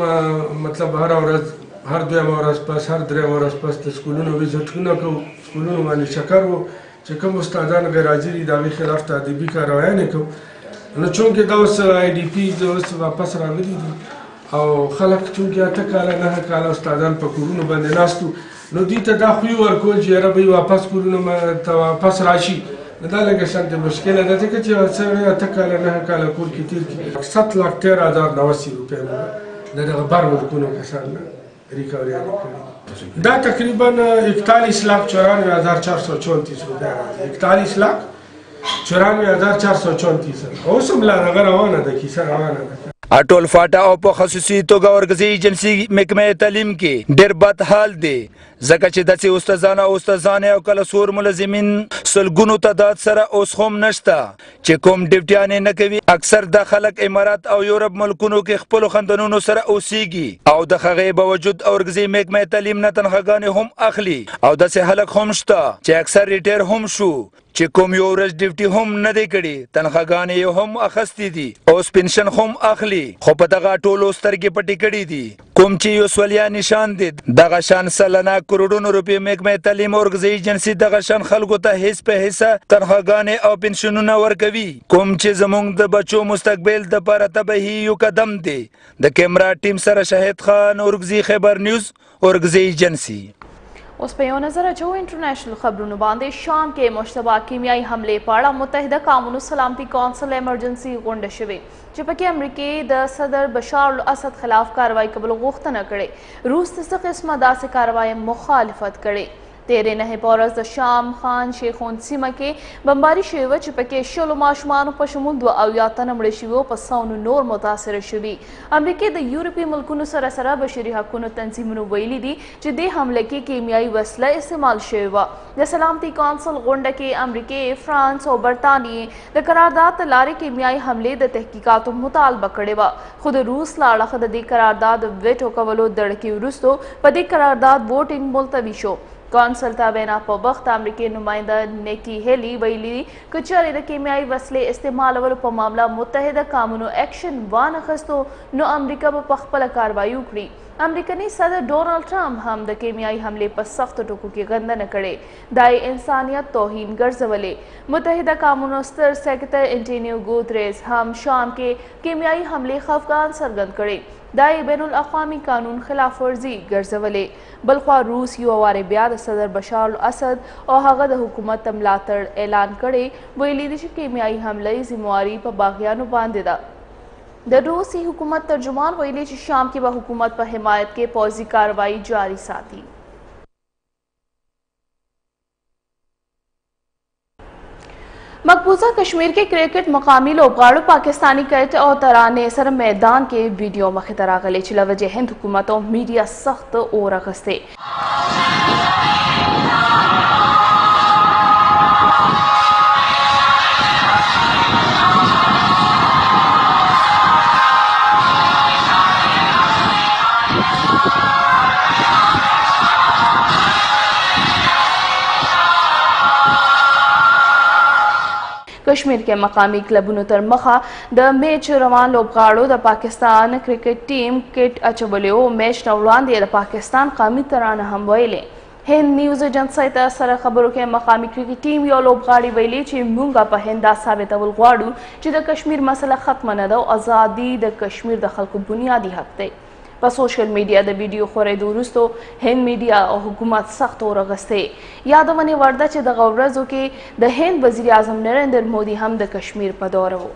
موږ مطلب هره ورځ هر دویمه ورځ پس هر درېیمه ورځ پس د سکولونو ویزټونه کوو، سکولونو باندې چکر وو چې کوم استادان غیر حاضر دي د هغوی خلاف تادیبي کاروایانې کوو. نو چونکې دا اوس آی ډي پي اوس واپس راغلي دي او خلک چونکې اته کاله نهه کاله استادان په کورونو باندې ناست وو نو دوی ته دا خوی ورکول چې یاره به واپس کورونو ته واپس راشي. نو دا لږه شانتې مشکله ده ځکه چې سړی اته کاله نهه کاله کور کې تېر کړي. ست لاک تېر هزار نواسی روپۍ مو د دغه بر ملکونو کسان نه ریکوریانې کړي. دا تقریبا اکتالیس لاکھ چورانوے ہزار چار سو چونتیس روپیه راځي. اکتالیس لاکھ چورانوے ہزار چار سو چونتیس اوس هم لا دغه روانه ده، کیسه روانه ده. اټول فاټا او په خصوصي توګه اورکزئی ایجنسی محکمه تعلیم کې ډېر بد حال دی ځکه چې داسې استادان او استادانې او کلاس فور ملازمین سلګونو تعداد سره اوس هم نشته چې کوم ډیوټیانې نه کوي. اکثر دا خلک امارات او یورپ ملکونو کې خپلو خاندانونو سره اوسیږي او د هغې باوجود اورکزئی محکمه تعلیم نه تنخواګانې هم اخلي او داسې خلک هم شته چې اکثر ریټیر هم شو چې کوم یو ورځ ډیوټي هم نه دی کړي، تنخواګانې یې هم اخیستې دي، اوس پنشن هم اخلي خو په دغه ټولو سترګې پټې کړي دي. کوم چې یو سولیا نشان دي دغه شان سلنه کروڑونو روپۍ محکمه تعلیم اورکزئی ایجنسی دغه شان خلکو ته حص په حصه تنخواګانې او پنشنونه ورکوي کوم چې زموږ د بچو مستقبل دپاره تباهي یو قدم دی. د کیمرا ټیم سره شهید خان، اورکزئی خیبر نیوز، اورکزئی ایجنسی. اوس په یو نظر اچو انټرنیشنل خبرونو باندې. شام کې مشتبه کیمیايي حملې په اړه متحده قومونو سلامتي کونسل ایمرجنسي غونډه شوې چې پکې امریکې د صدر بشار الاسد خلاف کاروایی کولو غوښتنه کړې. روس څه قسمه داسې کاروایی مخالفت کړې. تیرې نهې په ورځ د شام خان شیخون سیمه کې بمباري شوې وه چې پکې شلو ماشومانو په شمول دوه اویا تنه مړه شوي وو، په سوو نور متاثره شوي. امریکې د یورپي ملکونو سره سره بشري حقونو تنظیمونو ویلي دي چې دې حمله کې کیمیايي وسله استعمال شوې وه. د سلامتي کونسل غونډه کې امریکې، فرانس او برطانیې د قرارداد ته لارې کیمیايي حملې د تحقیقاتو مطالبه کړې وه خو د روس له اړخه د دې قرارداد ویټو کولو دړکې وروستو په دې قرارداد ووټینګ ملتوي شو. کونسل ته وینا په وخت امریکې نماینده نیکی هیلی ویلي که چېرې د کیمیايي وسلې استعمالولو په معامله متحده قومونو اکشن وانخیستو نو امریکا به پخپله کاروایی وکړي. امریکني صدر ډونالډ ټرمپ هم د کیمیايي حملې په سختو ټکو کې غندنه کړې. دا یې انسانیت توهین ګرځولې. متحده قومونو ستر سیکرټر انټونیو ګوتریز هم شام کې کیمیايي حملې خفګان څرګند کړې. دا یې بین الاقوامي قانون خلاف ورزي ګرځولې. بلخوا روس یو وارې بیا د صدر بشار الاسد او هغه د حکومت ملاتړ اعلان کړی. ویلي دي چې کیمیايي حملې ذمہواري په باغیانو باندې ده. د روسي حکومت ترجمان ویلي چې شام کې به حکومت په حمایت کې پوځي کاروایی جاري ساتي. मकबूजा कश्मीर के क्रिकेट मकामी लोबगाड़ो पाकिस्तानी कैट और तराने सर मैदान के वीडियो मखतरा गले चिला वजह हिंद हुकूमत और मीडिया सख्त और अगस्ते कश्मीर के मकामी क्लबों तर मखा द मैच रवान लोबगाड़ो द पाकिस्तान क्रिकेट टीम किट अचबलियो मैच नवलान दे द पाकिस्तान कामी तराना हम वैले هند نیوز ایجنسی ته سره خبرو کې مقامي کرکټ ټیم یو لوبغاړي ویلي چې موږ په هند دا ثابتول غواړو چې د کشمیر مسله ختمه نه ده او ازادي د کشمیر د خلکو بنیادي حق دی. په سوشل میډیا د ویډیو خورېدو وروسته هند میډیا او حکومت سخت ورغستې. یادونې وړ ده چې دغه ورځو کې د هند وزیر اعظم نریندر مودي هم د کشمیر په دوره و.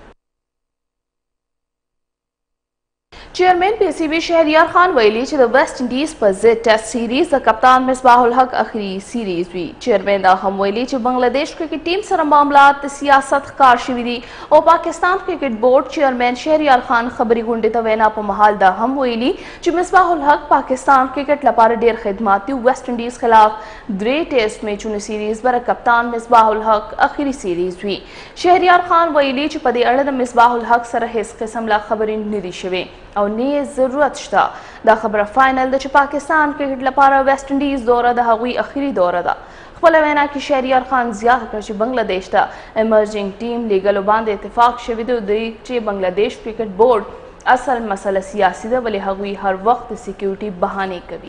چیرمین پی سی بی شهریار خان ویلي چې د ویسټ انډیز په ضد ټیسټ سیریز د کپتان مصباح الحق اخري سیریز وي. چیرمین دا هم ویلي چې بنگلادیش کرکټ ټیم سره معاملات د سیاست ښکار شوي دي او پاکستان کرکټ بورډ چیرمین شهریار خان خبري غونډې ته وینا په مهال دا هم ویلي چې مصباح الحق پاکستان کرکټ لپاره ډیر خدمات دي. ویسټ انډیز خلاف درې ټیسټ میچونو سیریز بر کپتان مصباح الحق اخري سیریز وي. شهریار خان ویلي چې په دې اړه د مصباح الحق سره هیڅ قسم لا خبرې نه دي شوې او نه ضرورت شته. دا خبره فاینل ده چې پاکستان کرکټ لپاره ویسټ انډیز دوره د هغوی اخري دوره ده. خپل وینا کې شهریار خان زیاته کړ چې بنگلادیش ته ایمرجنګ ټیم لیګلو باندې اتفاق شوی دی چې بنگلادیش کرکټ بورډ اصل مسله سیاسي ده ولې هغوی هر وخت د سکیورټي بهانې کوي.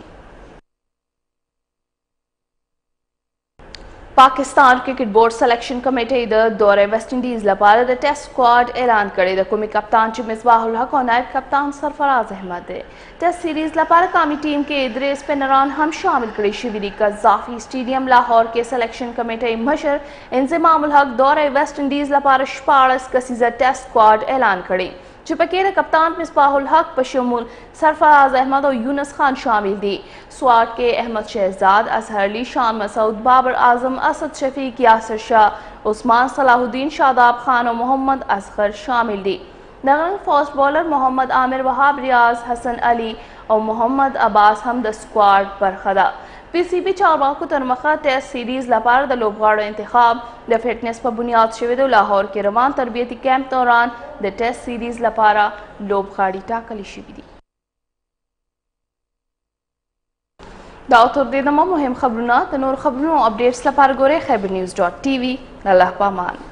پاکستان کرکټ بورډ سلیکشن کمیټې د دورې ویسټ انډیز لپاره د ټیسټ سکواډ اعلان کړی د کومې کپتان چې مصباح الحق او نائب کپتان سرفراز احمد دی. ټیسټ سیریز لپاره قومي ټیم کې درې سپنران هم شامل کړي شوي دي. قذافي سټیډیم لاهور کې سلیکشن کمیټې مشر انضمام الحق دورې ویسټ انډیز لپاره شپاړس کسیزه ټیسټ سکواډ اعلان کړی چې پکې د کپتان مصباح الحق په شمول سرفراز احمد او یونس خان شامل دي. سواډ کې احمد شہزاد، اظہر علی، شان مسعود، بابر اعظم، اسد شفیق، یاسر شاہ، عثمان صلاح الدین، شاداب خان او محمد اصغر شامل دي. دغه فاسٹ بالر محمد عامر وهاب، ریاض حسن علی او محمد عباس هم د سکواډ برخه ده. پی سی بی چارواکو تر مخه ټیسټ سیریز لپاره د لوبغاړو انتخاب د فټنس په بنیاد شوی دی. لاهور کې روان تربیتي کیمپ دوران د ټیسټ سیریز لپاره لوبغاړي ټاکل شوي دي. دا او تر دې دمه مهم خبرونه د نور خبرونو اپډیټس لپاره ګورئ خیبر نیوز ډاټ ټي وي. الله پامان.